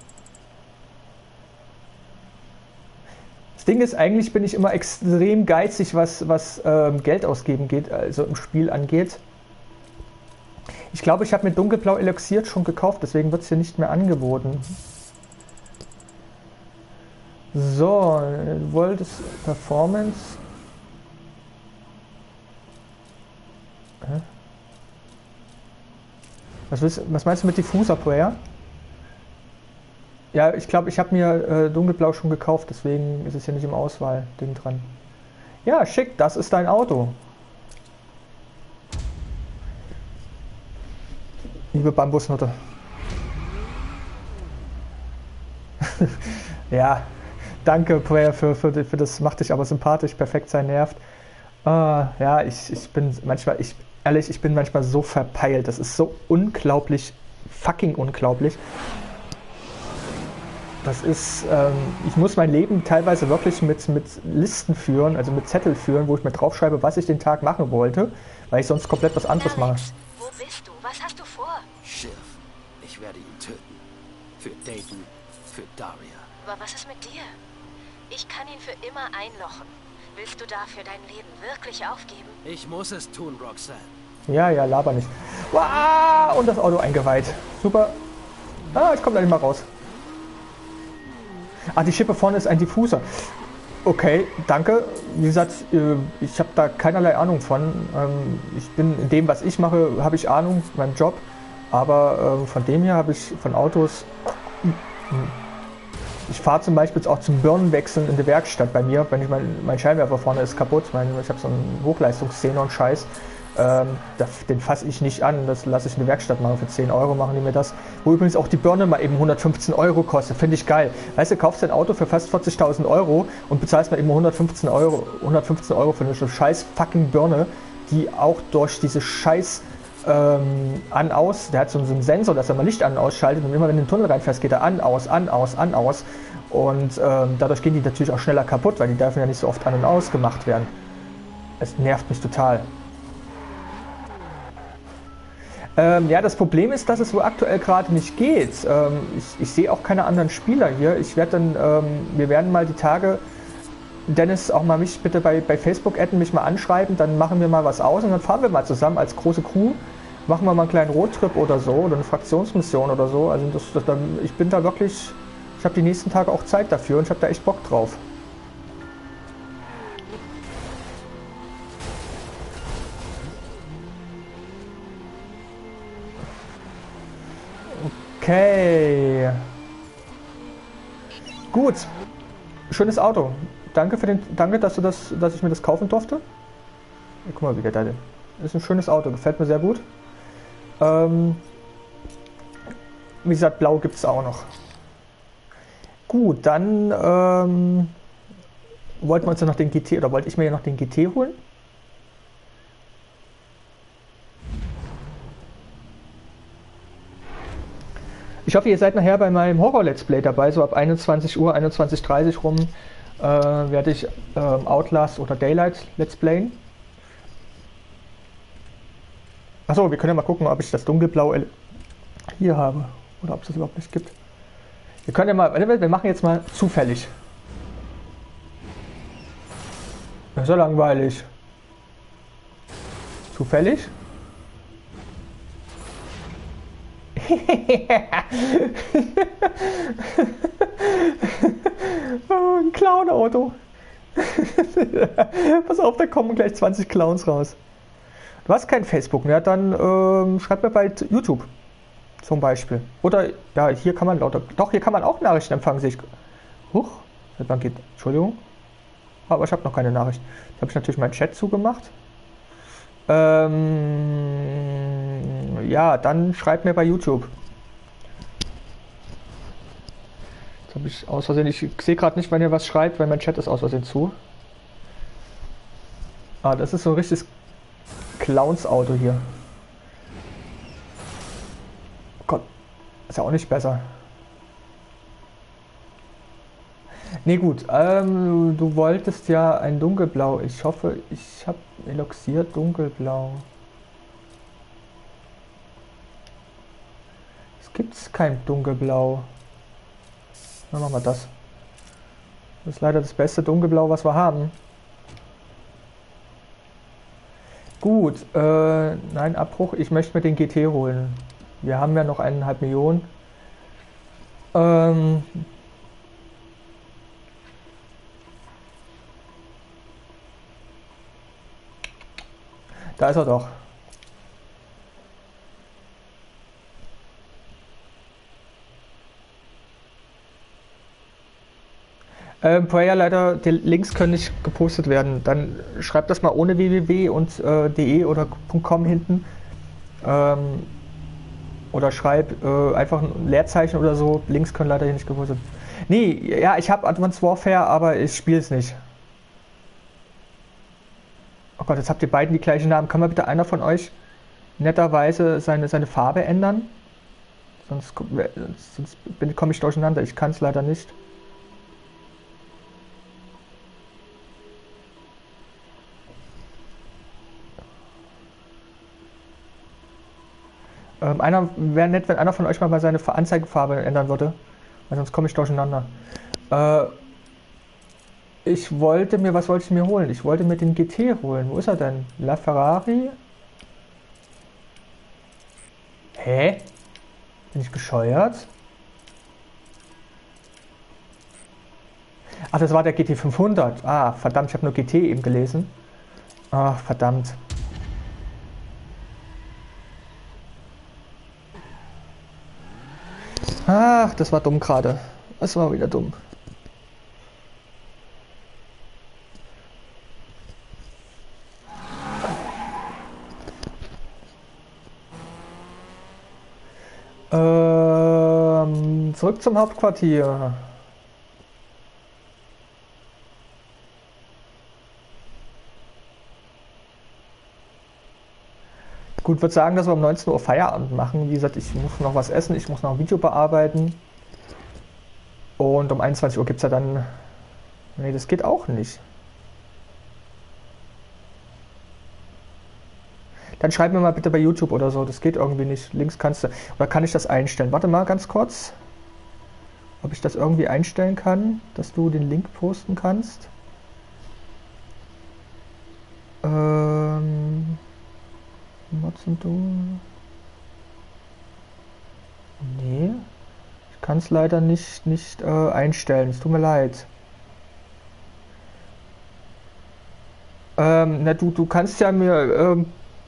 Das Ding ist, eigentlich bin ich immer extrem geizig, was, was ähm, Geld ausgeben geht, also im Spiel angeht. Ich glaube, ich habe mir Dunkelblau eloxiert schon gekauft, deswegen wird es hier nicht mehr angeboten. So, du wolltest Performance. Hä? Was, willst, was meinst du mit Diffuser Player? Ja, ich glaube, ich habe mir äh, Dunkelblau schon gekauft, deswegen ist es hier nicht im Auswahl-Ding dran. Ja, schick, das ist dein Auto. Liebe Bambusnutte. Ja, danke, Prayer, für, für, für das, macht dich aber sympathisch, perfekt sein nervt. Uh, ja, ich, ich bin manchmal, ich, ehrlich, ich bin manchmal so verpeilt, das ist so unglaublich, fucking unglaublich. Das ist, ähm, ich muss mein Leben teilweise wirklich mit, mit Listen führen, also mit Zettel führen, wo ich mir draufschreibe, was ich den Tag machen wollte, weil ich sonst komplett was anderes mache. Wo bist du? Was hast du vor? Schiff. Ich werde ihn töten. Für Dayton, für Daria. Aber was ist mit dir? Ich kann ihn für immer einlochen. Willst du dafür dein Leben wirklich aufgeben? Ich muss es tun, Roxanne. Ja, ja, laber nicht. Wow, und das Auto eingeweiht. Super. Ah, ich komme da nicht mal raus. Ah, die Schippe vorne ist ein Diffuser. Okay, danke. Wie gesagt, ich habe da keinerlei Ahnung von. Ich bin in dem, was ich mache, habe ich Ahnung, meinem Job. Aber von dem hier habe ich von Autos... Ich fahre zum Beispiel jetzt auch zum Birnenwechseln in der Werkstatt bei mir, wenn ich mein, mein Scheinwerfer vorne ist kaputt. Mein, ich habe so einen Hochleistungsszene und Scheiß. Ähm, das, den fasse ich nicht an, das lasse ich in der Werkstatt machen. Für zehn Euro machen die mir das. Wo übrigens auch die Birne mal eben hundertfünfzehn Euro kostet. Finde ich geil. Weißt du, kaufst dein Auto für fast vierzigtausend Euro und bezahlst mal eben hundertfünfzehn Euro, hundertfünfzehn Euro für eine scheiß fucking Birne, die auch durch diese scheiß ähm, an-aus, der hat so, so einen Sensor, dass er mal Licht an- und ausschaltet und immer wenn du in den Tunnel reinfährst, geht er an, aus, an, aus, an, aus. Und ähm, dadurch gehen die natürlich auch schneller kaputt, weil die dürfen ja nicht so oft an und aus gemacht werden. Es nervt mich total. Ähm, ja, das Problem ist, dass es wohl aktuell gerade nicht geht. Ähm, ich, ich sehe auch keine anderen Spieler hier. Ich werde dann, ähm, wir werden mal die Tage, Dennis, auch mal mich bitte bei, bei Facebook adden, mich mal anschreiben, dann machen wir mal was aus und dann fahren wir mal zusammen als große Crew, machen wir mal einen kleinen Roadtrip oder so oder eine Fraktionsmission oder so. Also das, das, dann, ich bin da wirklich, ich habe die nächsten Tage auch Zeit dafür und ich habe da echt Bock drauf. Okay. Gut. Schönes Auto. Danke für den, danke, dass du das, dass ich mir das kaufen durfte. Ja, guck mal, wie der da ist. Ein schönes Auto, gefällt mir sehr gut. Ähm, wie gesagt, blau gibt es auch noch. Gut, dann ähm, wollten wir uns ja noch den G T, oder wollte ich mir ja noch den G T holen. Ich hoffe, ihr seid nachher bei meinem Horror-Let's Play dabei, so ab einundzwanzig Uhr, einundzwanzig Uhr dreißig rum äh, werde ich ähm, Outlast oder Daylight Let's Playen. Achso, wir können ja mal gucken, ob ich das dunkelblau hier habe oder ob es das überhaupt nicht gibt. Wir können ja mal, wir machen jetzt mal zufällig. Das ist ja langweilig. Zufällig? Oh, ein Clown-Auto. Pass auf, da kommen gleich zwanzig Clowns raus. Du hast kein Facebook mehr, dann ähm, schreib mir bei YouTube zum Beispiel. Oder, ja, hier kann man lauter... Doch, hier kann man auch Nachrichten empfangen, sehe ich. Huch, dann geht... Entschuldigung. Aber ich habe noch keine Nachricht. Da habe ich natürlich meinen Chat zugemacht. Ähm, ja, dann schreibt mir bei YouTube. Jetzt habe ich aus Versehen, ich sehe gerade nicht, wenn ihr was schreibt, weil mein Chat ist aus Versehen zu. Ah, das ist so ein richtiges Clowns-Auto hier. Oh Gott, ist ja auch nicht besser. Nee, gut, ähm, du wolltest ja ein dunkelblau. Ich hoffe, ich habe Eloxier dunkelblau. Es gibt kein dunkelblau. Dann machen wir das. Das ist leider das beste dunkelblau, was wir haben. Gut, äh, nein, Abbruch. Ich möchte mir den G T holen. Wir haben ja noch eineinhalb Millionen. Ähm... Da ist er doch. Ähm, vorher leider, die Links können nicht gepostet werden. Dann schreibt das mal ohne www und äh, de oder .com hinten. Ähm, oder schreib äh, einfach ein Leerzeichen oder so. Links können leider hier nicht gepostet werden. Nee, ja, ich habe Advanced Warfare, aber ich spiele es nicht. Oh Gott, jetzt habt ihr beiden die gleichen Namen. Kann mal bitte einer von euch netterweise seine, seine Farbe ändern? Sonst, sonst komme ich durcheinander. Ich kann es leider nicht. Ähm, einer wäre nett, wenn einer von euch mal, mal seine Anzeigefarbe ändern würde. Weil sonst komme ich durcheinander. Äh, Ich wollte mir, was wollte ich mir holen? Ich wollte mir den G T holen. Wo ist er denn? La Ferrari? Hä? Bin ich bescheuert? Ach, das war der G T fünfhundert. Ah, verdammt, ich habe nur G T eben gelesen. Ach, verdammt. Ach, das war dumm gerade. Das war wieder dumm. Ähm, zurück zum Hauptquartier. Gut, würde sagen, dass wir um neunzehn Uhr Feierabend machen. Wie gesagt, ich muss noch was essen, ich muss noch ein Video bearbeiten. Und um einundzwanzig Uhr gibt es ja dann... Nee, das geht auch nicht. Dann schreib mir mal bitte bei YouTube oder so. Das geht irgendwie nicht. Links kannst du. Oder kann ich das einstellen? Warte mal ganz kurz. Ob ich das irgendwie einstellen kann, dass du den Link posten kannst. Ähm. Mods und du. Nee. Ich kann es leider nicht, nicht äh, einstellen. Es tut mir leid. Ähm, na du, du kannst ja mir ähm,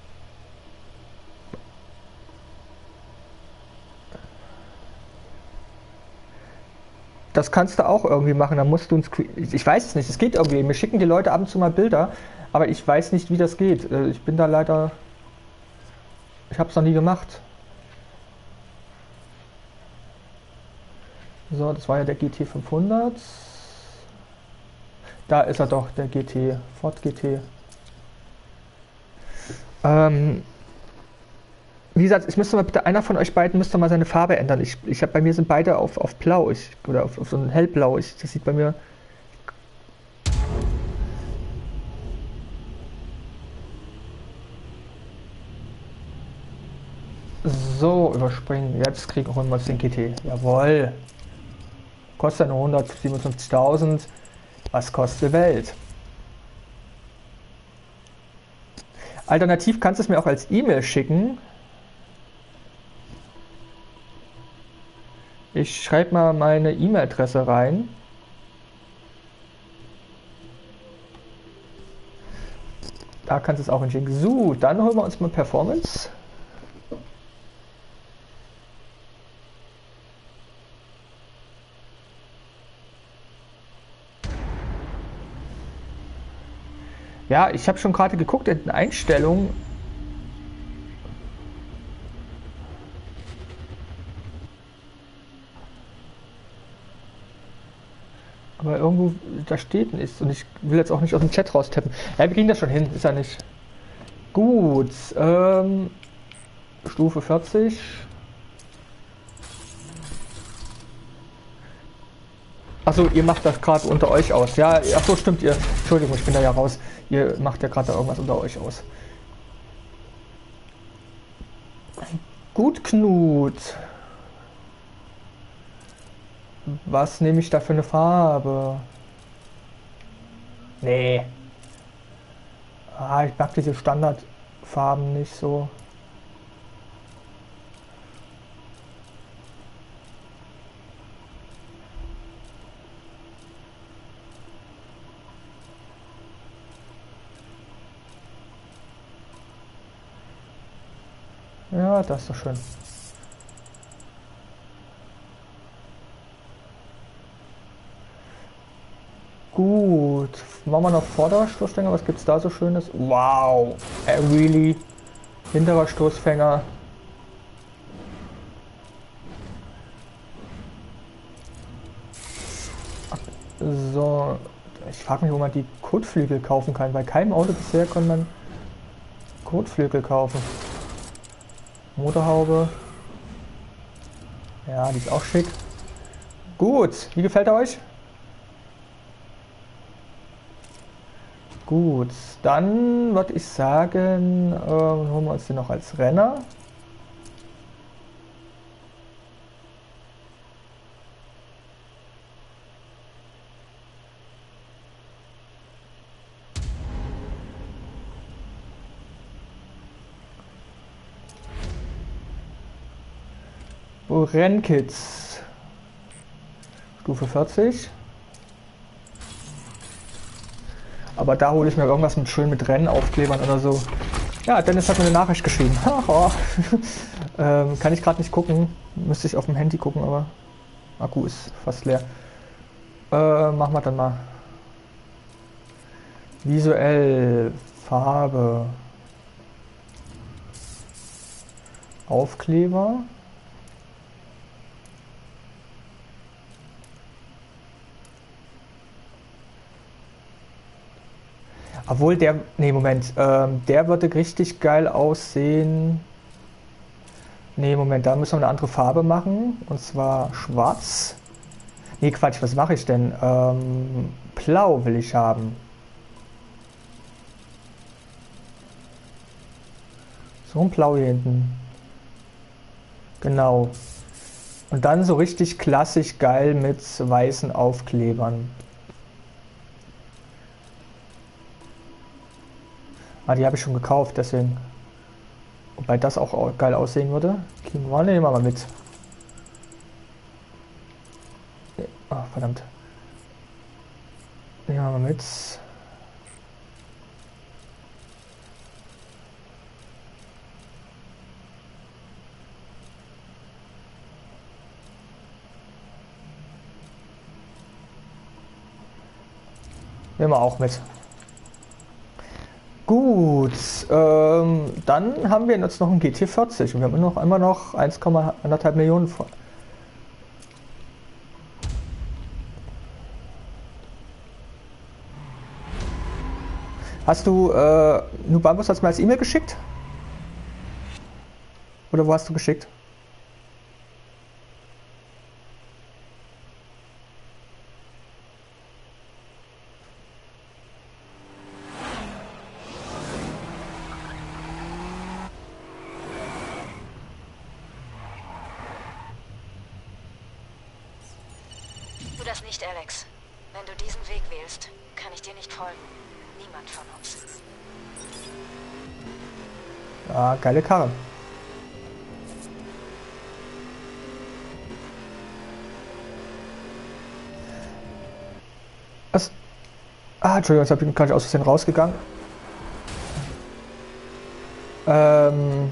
das kannst du auch irgendwie machen, dann musst du uns, ich weiß es nicht, es geht irgendwie, mir schicken die Leute ab und zu mal Bilder, aber ich weiß nicht, wie das geht. Ich bin da leider, ich habe es noch nie gemacht. So, das war ja der G T fünfhundert. Da ist er doch, der G T, Ford G T. Ähm, wie gesagt, ich müsste mal bitte, einer von euch beiden müsste mal seine Farbe ändern. Ich, ich habe bei mir sind beide auf, auf blau, ich, oder auf, auf so ein hellblau. Ich, das sieht bei mir. So, überspringen. Jetzt kriegen wir uns den G T. Jawohl. Kostet nur hundertsiebenundfünfzigtausend. Was kostet die Welt? Alternativ kannst du es mir auch als E-Mail schicken. Ich schreibe mal meine E-Mail-Adresse rein. Da kannst du es auch hinschicken. So, dann holen wir uns mal Performance. Ja, ich habe schon gerade geguckt in den Einstellungen. Aber irgendwo da steht nichts und ich will jetzt auch nicht aus dem Chat raustappen. Ja, wir kriegen das schon hin, ist ja nicht. Gut, ähm, Stufe vierzig. Achso, ihr macht das gerade unter euch aus. Ja, achso, stimmt, ihr. Entschuldigung, ich bin da ja raus. Ihr macht ja gerade irgendwas unter euch aus. Gut, Knut. Was nehme ich da für eine Farbe? Nee. Ah, ich mag diese Standardfarben nicht so. Ja, das ist doch schön. Gut, machen wir noch vorderer Stoßstänger. Was gibt's da so Schönes? Wow, äh, really? Hinterer Stoßfänger. So, ich frage mich, wo man die Kotflügel kaufen kann. Bei keinem Auto bisher kann man Kotflügel kaufen. Motorhaube. Ja, die ist auch schick. Gut, wie gefällt er euch? Gut, dann würde ich sagen, äh, holen wir uns den noch als Renner. Rennkits. Stufe vierzig. Aber da hole ich mir irgendwas mit schön mit Rennaufklebern oder so. Ja, Dennis hat mir eine Nachricht geschrieben. ähm, kann ich gerade nicht gucken. Müsste ich auf dem Handy gucken, aber Akku ist fast leer. Äh, machen wir dann mal. Visuell, Farbe, Aufkleber. Obwohl der, nee Moment, ähm, der würde richtig geil aussehen. Nee Moment, da müssen wir eine andere Farbe machen, und zwar schwarz. Nee Quatsch, was mache ich denn? Ähm, blau will ich haben. So ein Blau hier hinten. Genau. Und dann so richtig klassisch geil mit weißen Aufklebern. Ah, die habe ich schon gekauft, deswegen. Wobei das auch geil aussehen würde. King One nehmen wir mal mit. Ah, oh, verdammt. Nehmen wir mal mit. Nehmen wir auch mit. Gut, ähm, dann haben wir jetzt noch ein G T vierzig und wir haben noch immer noch eins Komma fünf Millionen vor. Hast du, äh, Nubambus hast du mir als E-Mail geschickt? Oder wo hast du geschickt? Tu das nicht, Alex. Wenn du diesen Weg wählst, kann ich dir nicht folgen. Niemand von uns. Ah, geile Karre. Was? Ah, Entschuldigung, jetzt bin ich gerade aus Versehen rausgegangen. Ähm.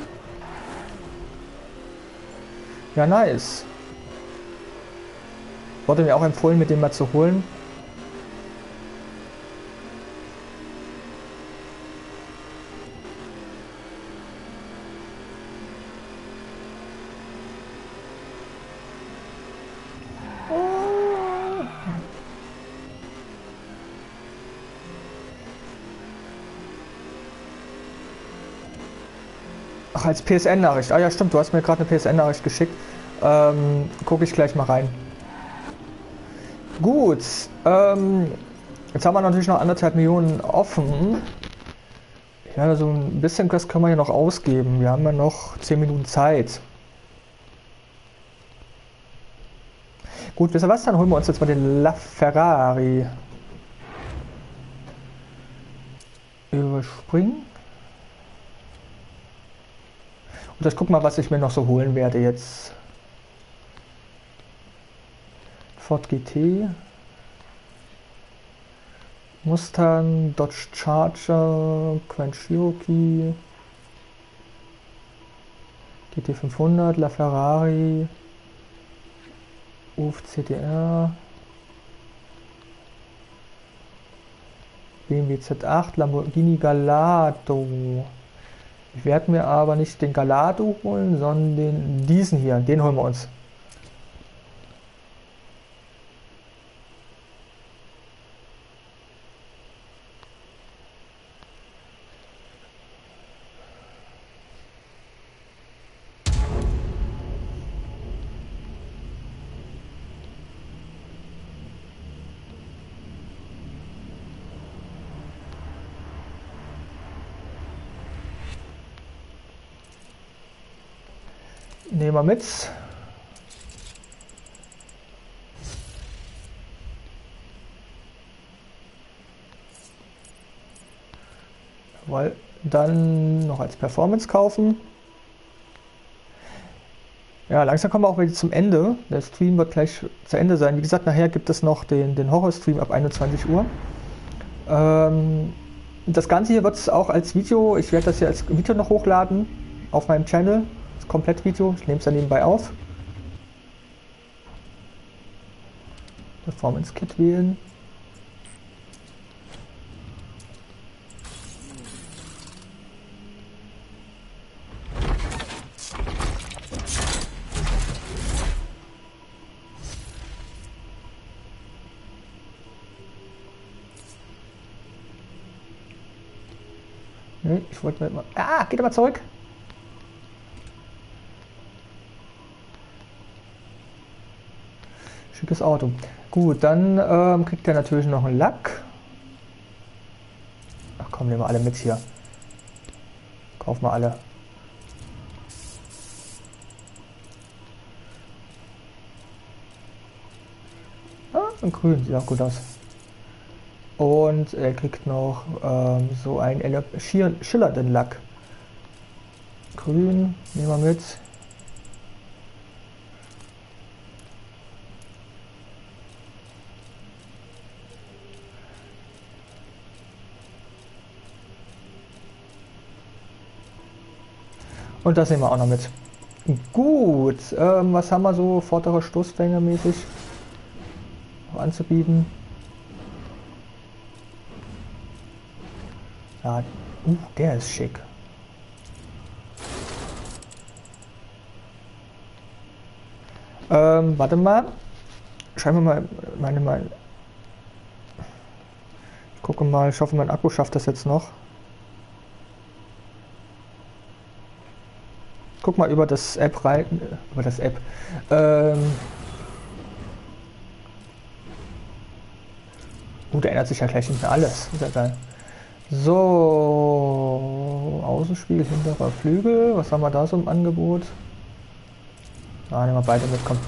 Ja, nice. Wurde mir auch empfohlen, mit dem mal zu holen. Ach, als P S N-Nachricht. Ah ja, stimmt, du hast mir gerade eine P S N-Nachricht geschickt. Ähm, gucke ich gleich mal rein. Gut, ähm, jetzt haben wir natürlich noch anderthalb Millionen offen. Ja, so ein bisschen was können wir ja noch ausgeben. Wir haben ja noch zehn Minuten Zeit. Gut, wisst ihr was? Dann holen wir uns jetzt mal den LaFerrari. Überspringen. Und ich guck mal, was ich mir noch so holen werde jetzt. Ford G T. Mustang, Dodge Charger, Grand Cherokee. G T fünfhundert, LaFerrari. U F C D R. B M W Z acht, Lamborghini Gallardo. Ich werde mir aber nicht den Gallardo holen, sondern den, diesen hier. Den holen wir uns. Nehmen wir mit. Jawohl. Dann noch als Performance kaufen. Ja, langsam kommen wir auch wieder zum Ende. Der Stream wird gleich zu Ende sein. Wie gesagt, nachher gibt es noch den, den Horror-Stream ab einundzwanzig Uhr. Ähm, das Ganze hier wird es auch als Video, ich werde das hier als Video noch hochladen auf meinem Channel. Komplettvideo, ich nehme es dann nebenbei auf. Performance Kit wählen. Nee, ich wollte mal. Ah, geht aber zurück. Schickes Auto. Gut, dann ähm, kriegt er natürlich noch einen Lack. Ach komm, nehmen wir alle mit hier. Kaufen wir alle. Und grün, sieht auch gut aus. Und er kriegt noch ähm, so einen ele- schier- schillernden Lack. Grün, nehmen wir mit. Und das nehmen wir auch noch mit. Gut, ähm, was haben wir so vordere Stoßfänger mäßig anzubieten? Ja, uh, der ist schick. Ähm, warte mal. Schauen wir mal, meine mal. Ich gucke mal, ich hoffe, mein Akku schafft das jetzt noch. Guck mal über das App rein, über das App. Ähm, Gut, ändert sich ja gleich nicht mehr alles. Ist ja geil. So, Außenspiegel, hinterer Flügel. Was haben wir da so im Angebot? Ah, nehmen wir beide mit, komm.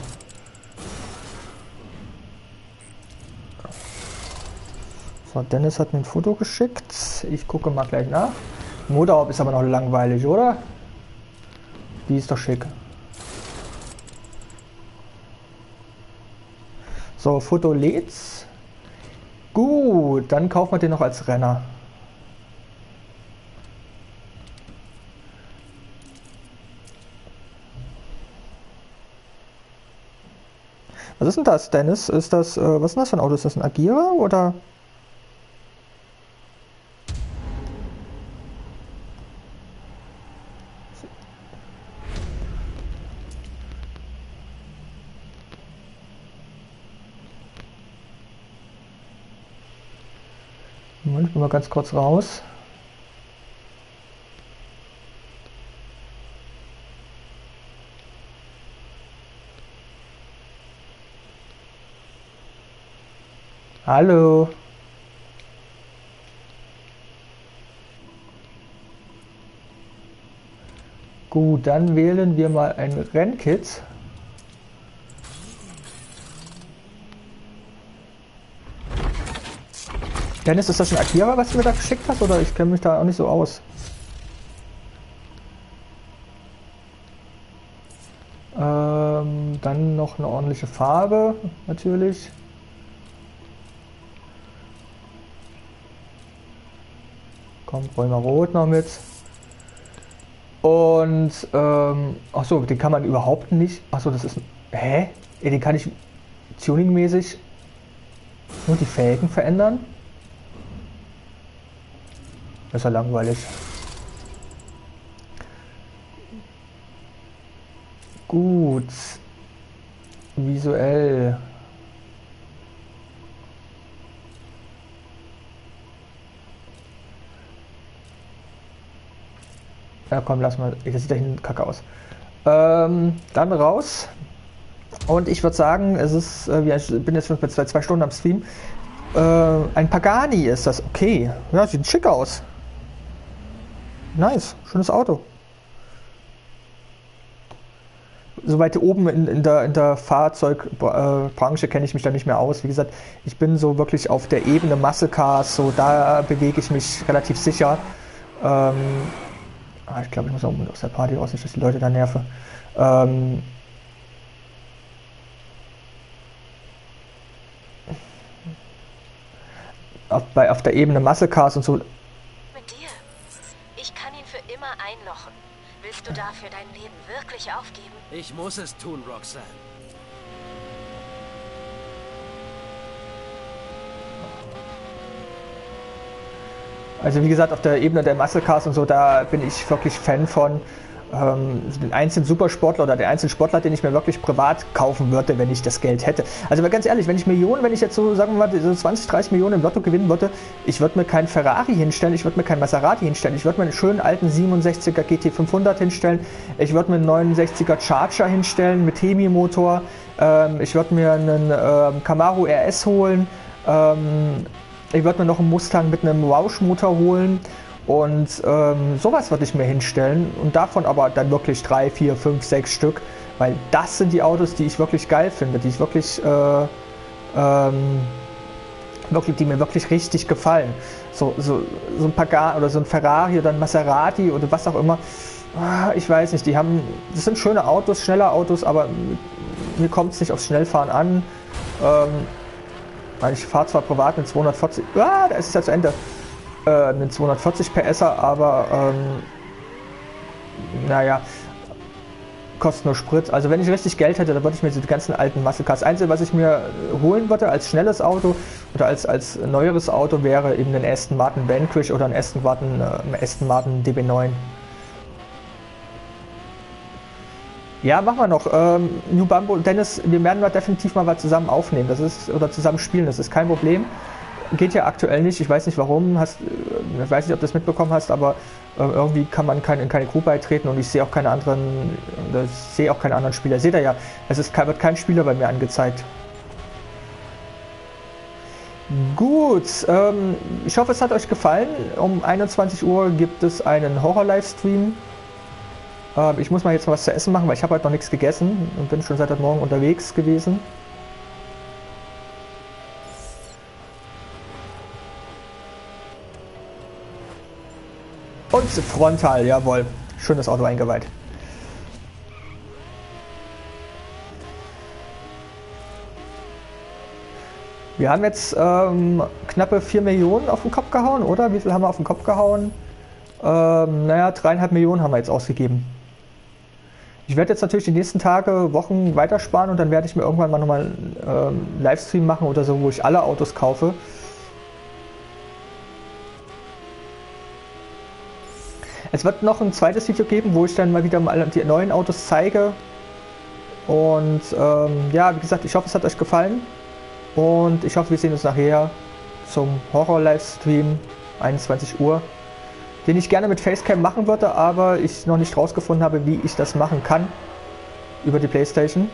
So, Dennis hat mir ein Foto geschickt. Ich gucke mal gleich nach. Motorhaube ist aber noch langweilig, oder? Die ist doch schick. So, Foto lädt's. Gut, dann kaufen wir den noch als Renner. Was ist denn das, Dennis? Ist das, äh, was ist denn das für ein Auto? Ist das ein Agira oder? Moment, ich bin mal ganz kurz raus. Hallo. Gut, dann wählen wir mal ein Rennkit. Dennis, ist das ein Akira, was du mir da geschickt hast, oder ich kenne mich da auch nicht so aus? Ähm, dann noch eine ordentliche Farbe, natürlich. Komm, wollen wir Rot noch mit. Und, ähm, achso, den kann man überhaupt nicht. Achso, das ist ein. Hä? Ja, den kann ich tuningmäßig nur die Felgen verändern. Das ist ja langweilig. Gut. Visuell. Ja komm, lass mal. Das sieht da hinten kacke aus. Ähm, dann raus. Und ich würde sagen, es ist, äh, ich bin jetzt schon bei zwei, zwei Stunden am Stream. Äh, ein Pagani ist das. Okay. Ja, sieht schick aus. Nice. Schönes Auto. Soweit oben in, in der, in der Fahrzeugbranche kenne ich mich da nicht mehr aus. Wie gesagt, ich bin so wirklich auf der Ebene Muscle Cars, so da bewege ich mich relativ sicher. Ähm, ah, ich glaube, ich muss auch aus der Party raus, nicht, dass die Leute da nerven. Ähm, auf, bei, auf der Ebene Muscle Cars und so. Mit dir. Ich kann ihn für immer einlochen. Willst du dafür dein Leben wirklich aufgeben? Ich muss es tun, Roxanne. Also wie gesagt, auf der Ebene der Muscle Cars und so, da bin ich wirklich Fan von. Ähm, den einzelnen Supersportler oder den einzelnen Sportler, den ich mir wirklich privat kaufen würde, wenn ich das Geld hätte. Also ganz ehrlich, wenn ich Millionen, wenn ich jetzt so, sagen wir mal, so zwanzig, dreißig Millionen im Lotto gewinnen würde, ich würde mir keinen Ferrari hinstellen, ich würde mir keinen Maserati hinstellen, ich würde mir einen schönen alten siebenundsechziger G T fünfhundert hinstellen, ich würde mir einen neunundsechziger Charger hinstellen mit Hemi-Motor, ähm, ich würde mir einen ähm, Camaro R S holen, ähm, ich würde mir noch einen Mustang mit einem Roush-Motor holen. Und ähm, sowas würde ich mir hinstellen und davon aber dann wirklich drei, vier, fünf, sechs Stück, weil das sind die Autos, die ich wirklich geil finde, die ich wirklich, äh, ähm, wirklich, die mir wirklich richtig gefallen. So, so, so ein Pagani oder so ein Ferrari oder ein Maserati oder was auch immer. Ich weiß nicht, die haben, das sind schöne Autos, schnelle Autos, aber mir kommt es nicht aufs Schnellfahren an. Ähm, ich fahre zwar privat mit zweihundertvierzig, ah, da ist es ja zu Ende, äh, mit zweihundertvierzig P S, aber ähm, naja, kostet nur Sprit. Also wenn ich richtig Geld hätte, dann würde ich mir die ganzen alten Muscle Cars. Das Einzige, was ich mir holen würde als schnelles Auto oder als, als neueres Auto, wäre eben ein Aston Martin Vanquish oder ein Aston Martin, äh, Aston Martin D B neun. Ja, machen wir noch. Ähm, New Bumble, Dennis, wir werden da definitiv mal was zusammen aufnehmen. Das ist, oder zusammen spielen, das ist kein Problem. Geht ja aktuell nicht, ich weiß nicht warum, hast, ich weiß nicht, ob du das mitbekommen hast, aber äh, irgendwie kann man kein, in keine Crew beitreten und ich sehe auch keine anderen, äh, sehe auch keine anderen Spieler. Seht ihr ja, es ist, wird kein Spieler bei mir angezeigt. Gut, ähm, ich hoffe, es hat euch gefallen. Um einundzwanzig Uhr gibt es einen Horror-Livestream. Ähm, ich muss mal jetzt mal was zu essen machen, weil ich habe heute noch nichts gegessen und bin schon seit heute Morgen unterwegs gewesen. Und Frontal, jawohl. Schönes Auto eingeweiht. Wir haben jetzt ähm, knappe vier Millionen auf den Kopf gehauen, oder? Wie viel haben wir auf den Kopf gehauen? Ähm, naja, dreieinhalb Millionen haben wir jetzt ausgegeben. Ich werde jetzt natürlich die nächsten Tage, Wochen weitersparen und dann werde ich mir irgendwann mal nochmal einen ähm, Livestream machen oder so, wo ich alle Autos kaufe. Es wird noch ein zweites Video geben, wo ich dann mal wieder mal die neuen Autos zeige. Und ähm, ja, wie gesagt, ich hoffe, es hat euch gefallen. Und ich hoffe, wir sehen uns nachher zum Horror-Livestream, einundzwanzig Uhr. Den ich gerne mit Facecam machen würde, aber ich noch nicht rausgefunden habe, wie ich das machen kann. Über die PlayStation.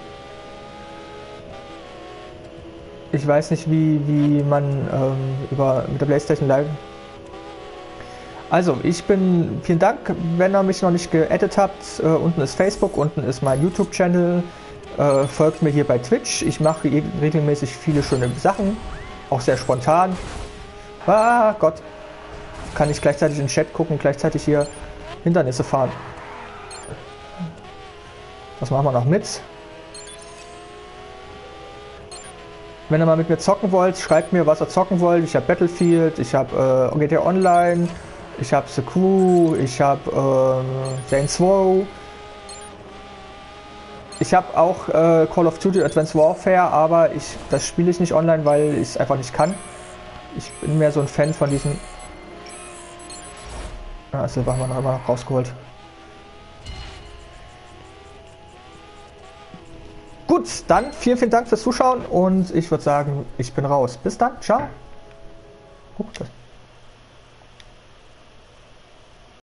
Ich weiß nicht, wie, wie man ähm, über, mit der PlayStation Live... Also, ich bin, vielen Dank, wenn ihr mich noch nicht geaddet habt, äh, unten ist Facebook, unten ist mein YouTube-Channel, äh, folgt mir hier bei Twitch, ich mache regelmäßig viele schöne Sachen, auch sehr spontan. Ah Gott, kann ich gleichzeitig in den Chat gucken, gleichzeitig hier Hindernisse fahren. Was machen wir noch mit? Wenn ihr mal mit mir zocken wollt, schreibt mir, was ihr zocken wollt. Ich habe Battlefield, ich habe äh, G T A Online, ich habe The Crew, ich habe äh, Saints Row. Ich habe auch äh, Call of Duty Advanced Warfare, aber ich, das spiele ich nicht online, weil ich es einfach nicht kann. Ich bin mehr so ein Fan von diesen... Ah, Silber haben wir noch immer rausgeholt. Gut, dann vielen, vielen Dank fürs Zuschauen und ich würde sagen, ich bin raus. Bis dann, ciao. Oh, das